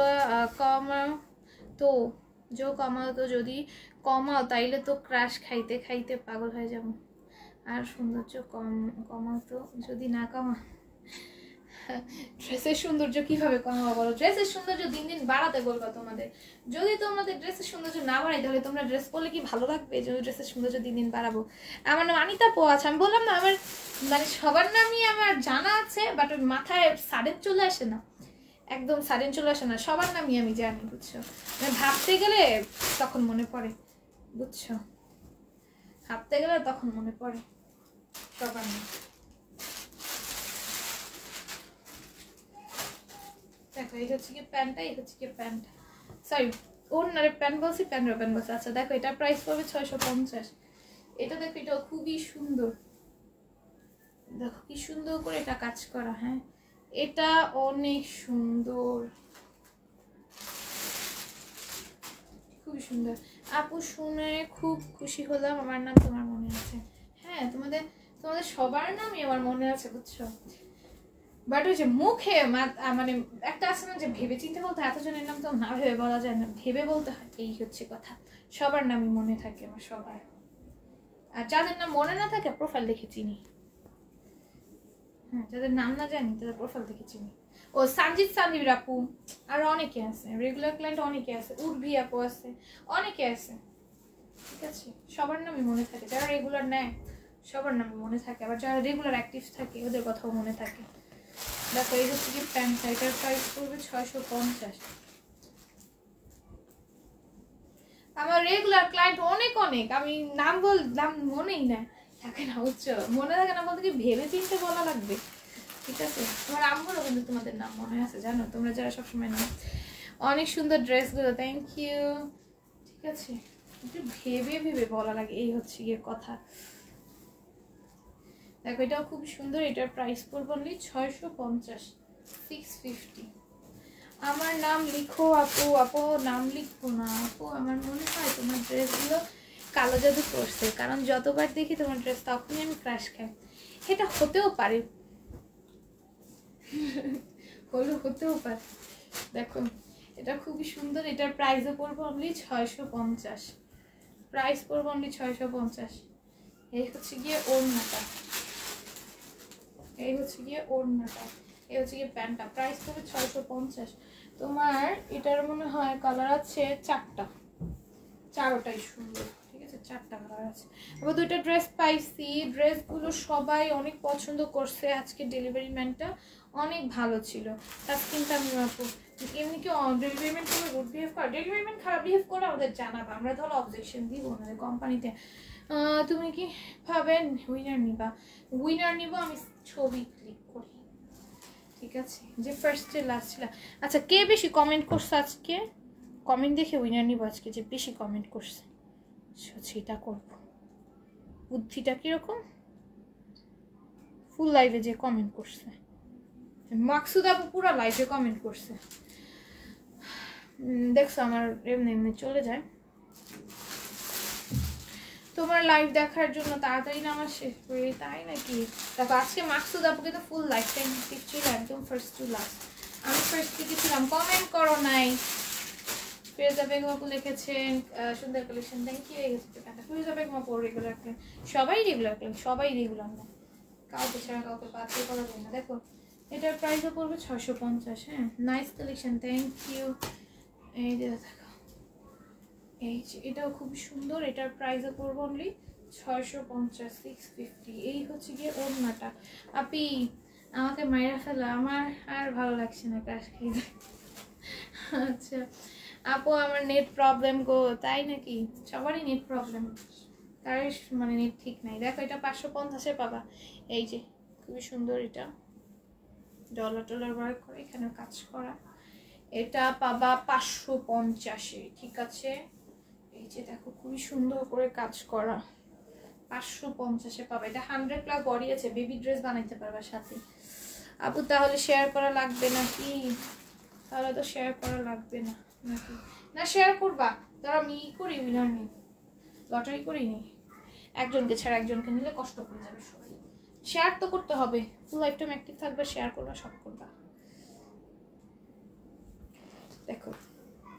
কমাও তো যদি কমাও তাইলে তো ক্রাশ খাইতে খাইতে পাগল হয়ে যাব। আর সৌন্দর্য কমাও তো যদি না কমা, ড্রেসের সৌন্দর্য কিভাবে কমাবো বলো? ড্রেসের সৌন্দর্য দিন দিন বাড়াতে বলবো তোমাদের। যদি তোমাদের ড্রেসের সৌন্দর্য না বাড়াই তাহলে তোমরা ড্রেস পরলে কি ভালো লাগবে? যদি ড্রেসের সৌন্দর্য দিন দিন বাড়াবো। আমার নাম আনিতা পো আছে, আমি বললাম না আমার মানে সবার নামই আমার জানা আছে, বাট ওই মাথায় সাডেন চলে আসে না, একদম সাডেন চলে আসে না। সবার নামই আমি জানি, বুঝছো? মানে ভাবতে গেলে তখন মনে পড়ে, বুঝছো? ভাবতে গেলে তখন মনে পড়ে সবার নাম। দেখো এই হচ্ছে কি প্যান্টটা, এই হচ্ছে কি প্যান্ট, সরি ওনারে প্যান্ট বলছি, প্যান্টের প্যান্ট বলছি। আচ্ছা দেখো এটা প্রাইস পড়বে 650। এটা দেখো এটা খুবই সুন্দর, দেখো কি সুন্দর করে এটা কাজ করা। হ্যাঁ এটা অনেক সুন্দর, খুবই সুন্দর। আপু শুনে খুব খুশি হলাম, আমার নাম তোমার মনে আছে। হ্যাঁ তোমাদের তোমাদের সবার নামই আমার মনে আছে, বুঝছো? বাট ওই যে মুখে মানে একটা আছে না যে ভেবে চিন্তে বলতে, এতজনের নাম তো না ভেবে বলা যায় না, ভেবে বলতে হয়, এই হচ্ছে কথা। সবার নামই মনে থাকে আমার, সবার। আর যাদের নাম মনে না থাকে প্রোফাইল দেখে চিনি। হ্যাঁ যাদের নাম না জানি তাদের প্রোফাইল দেখে চিনি। ও সঞ্জিত সানির আপু, আর অনেকে আছে, রেগুলার ক্লায়েন্ট অনেকে আছে, উর্ভি আপু আছে, অনেকে আছে। ঠিক আছে সবার নামই মনে থাকে, যারা রেগুলার নেয় সবার নামই মনে থাকে, আবার যারা রেগুলার অ্যাক্টিভ থাকে ওদের কথাও মনে থাকে। দেখো এই হচ্ছে কি প্যান্টটা, এটার প্রাইস পড়বে 650। আমার রেগুলার ক্লায়েন্ট অনেক অনেক, আমি নাম মনেই না থাকে না, বুঝছো? মনে থাকে না বলতে কি ভেবে চিন্তে বলা লাগবে। ঠিক আছে আমার আম্মুরও কিন্তু তোমাদের নাম মনে আছে, জানো তোমরা যারা সবসময় নাম। অনেক সুন্দর ড্রেসগুলো, থ্যাংক ইউ। ঠিক আছে একটু ভেবে ভেবে বলা লাগে, এই হচ্ছে গিয়ে কথা। দেখো এটাও খুব সুন্দর, এটার প্রাইস পড়বে অনলি 650, 650। আমার নাম লিখো আপু। আপু নাম লিখবো না আপু, আমার মনে হয় তোমার ড্রেসগুলো কালো জাদু করছে, কারণ যতবার দেখি তোমার ড্রেস তখনই আমি ক্রাশ খাই। এটা হতেও পারে, হতেও পারে। দেখো এটা খুবই সুন্দর, এটার প্রাইসও পড়বে অনলি 650, প্রাইস পড়বে অনলি 650। এই হচ্ছে গিয়ে ওড়নাটা, এই হচ্ছে গিয়ে ওড়নাটা, এই হচ্ছে গিয়ে প্যান্টটা, প্রাইস পড়বে 650। তোমার এটার মনে হয় কালার আছে 4টা, 4টাই সুন্দর। ঠিক আছে 4টা কালার আছে। আবার 2টা ড্রেস পাইছি, ড্রেসগুলো সবাই অনেক পছন্দ করছে। আজকে ডেলিভারি ম্যানটা অনেক ভালো ছিল, তাসকিনটা আমি আপু। এমনি কি ডেলিভারি ম্যান কোনো গুড বিহেভ করে? ডেলিভারি ম্যান খারাপ বিহেভ করলে আমাদের জানাবা, আমরা তাহলে অবজেকশন দিব ওনাদের কোম্পানিতে। তুমি কি ভাবেন উইনার নিবা? উইনার নিব আমি, ছবি ক্লিক করি। ঠিক আছে যে ফার্স্টে লাস্ট ছিল। আচ্ছা কে বেশি কমেন্ট করছে আজকে, কমেন্ট দেখে উইনার নিব আজকে, যে বেশি কমেন্ট করছে সেটা করবো। বুদ্ধিটা কিরকম, ফুল লাইভে যে কমেন্ট করছে, মাকসুদ আপু পুরো লাইভে কমেন্ট করছে, দেখছো আমার এমনি এমনি চলে যায়। তোমার লাইভ দেখার জন্য তাড়াতাড়ি না আমার শেষ করি, তাই নাকি? দেখো আজকে মাকসুদ আপুকে তো ফুল লাইফ টাইম ছিল, একদম ফার্স্ট টু লাস্ট। আমি ফার্স্ট থেকে ছিলাম, কমেন্ট করো নাই। ফিরোজা বেগম আপু লিখেছেন সুন্দর কালেকশন, থ্যাংক ইউ। এই হচ্ছে টাকা ফিরোজা বেগম আপু রেগুলার ক্লায়েন্ট, সবাই রেগুলার ক্লায়েন্ট, সবাই রেগুলার না, কাউকে ছাড়া কাউকে বাতিল করা যায় না। দেখো এটার প্রাইসও পড়বে 650। হ্যাঁ নাইস কালেকশন, থ্যাংক ইউ। এই যে দেখো এই যে এটাও খুব সুন্দর, এটার প্রাইসও পড়বে অনলি 650, 650। এই হচ্ছে গিয়ে ওড়নাটা। আপি আমাকে মাইরা ফেলা, আমার আর ভালো লাগছে না ক্রাশ খেয়ে। আচ্ছা আপু আমার নেট প্রবলেম গো, তাই নাকি? সবারই নেট প্রবলেম, তার মানে নেট ঠিক নাই। দেখো এটা 550-এ পাবা। এই যে খুবই সুন্দর, এটা ডলার ওয়ার্ক করে, এখানে কাজ করা, এটা পাবা 550-এ। ঠিক আছে এই যে দেখো খুবই সুন্দর করে কাজ করা, 550-এ পাবা। এটা 100+ বডি আছে, বেবি ড্রেস বানাইতে পারবা সাথে। আপু তাহলে শেয়ার করা লাগবে নাকি? তাহলে তো শেয়ার করা লাগবে না নাকি? না শেয়ার করবা, ধরো আমি করি উইনার নিই, লটারি করি নি, একজনকে ছাড়া একজনকে নিলে কষ্ট করে যাবে সবাই। শেয়ার তো করতে হবে, ফুল লাইফ টাইম অ্যাক্টিভ থাকবে, শেয়ার করবা, সব করবা। দেখো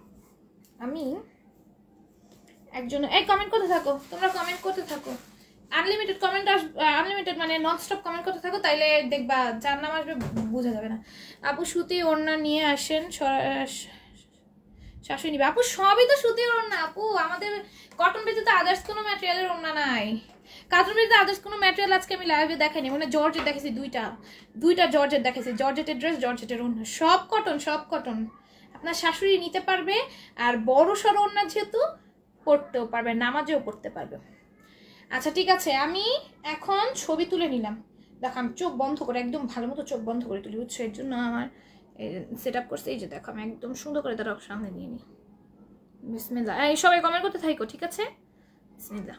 আমি একজন, এই কমেন্ট করতে থাকো, তোমরা কমেন্ট করতে থাকো। আনলিমিটেড কমেন্ট আনলিমিটেড মানে নন স্টপ কমেন্ট করতে থাকো, তাইলে দেখবা যার নাম আসবে বোঝা যাবে না। আপু সুতি ওড়না নিয়ে আসেন, শাশুড়ি নিবে। আপু সবই তো সুতির ওড়না আপু, আমাদের কটন ব্যতীত আদার্স কোনো ম্যাটেরিয়ালের ওড়না নাই। কাটন ব্যতীত আদার্স কোনো ম্যাটেরিয়াল আজকে আমি লাইভে দেখাইনি, মানে জর্জেট দেখেছি, দুইটা জর্জেট দেখেছি, জর্জেটের ড্রেস, জর্জেটের ওড়না, সব কটন, সব কটন। আপনার শাশুড়ি নিতে পারবে, আর বড় সড়ো ওড়না যেহেতু পড়তেও পারবে, নামাজেও পড়তে পারবে। আচ্ছা ঠিক আছে, আমি এখন ছবি তুলে নিলাম। দেখো আমি চোখ বন্ধ করে, একদম ভালো মতো চোখ বন্ধ করে তুলি, বুঝছো? এর জন্য আমার সেট আপ করছে। এই যে দেখো আমি একদম সুন্দর করে তারা সামনে নিয়ে নিই। বিসমিল্লাহ। এই সবাই কমেন্ট করতে থাকো, ঠিক আছে? বিসমিল্লাহ।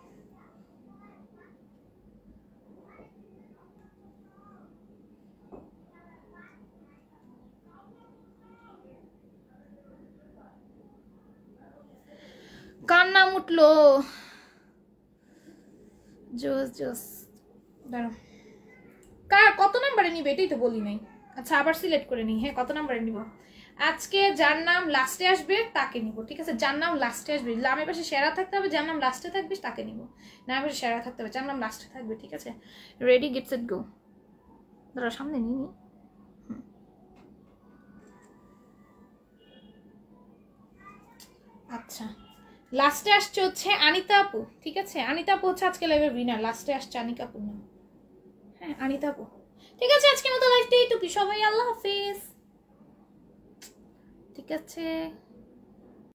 কার নাম উঠলো? জোস জোস, দাঁড়ো। কার কত নাম্বারে নিবে এটাই তো বলি নাই। আচ্ছা আবার সিলেক্ট করে নিই। হ্যাঁ, কত নাম্বারে নিব? আজকে যার নাম লাস্টে আসবে তাকে নিব, ঠিক আছে? যার নাম লাস্টে আসবে, নামের পাশে সেরা থাকতে হবে, যার নাম লাস্টে থাকবে তাকে নিব। নামের পাশে সেরা থাকতে হবে, যার নাম লাস্টে থাকবে, ঠিক আছে? Ready, get set go. দাঁড়া সামনে নিই। আচ্ছা, লাস্টে আসছে হচ্ছে আনিতা আপু, ঠিক আছে? আনিতা আপু হচ্ছে আজকে লাইভের উইনার। লাস্টে আসছে আনিতা আপুর নাম। হ্যাঁ, আনিতা আপু। ঠিক আছে, আজকের মতো লাইভটা এইটুকু। সবাই আল্লাহ হাফেজ, ঠিক আছে?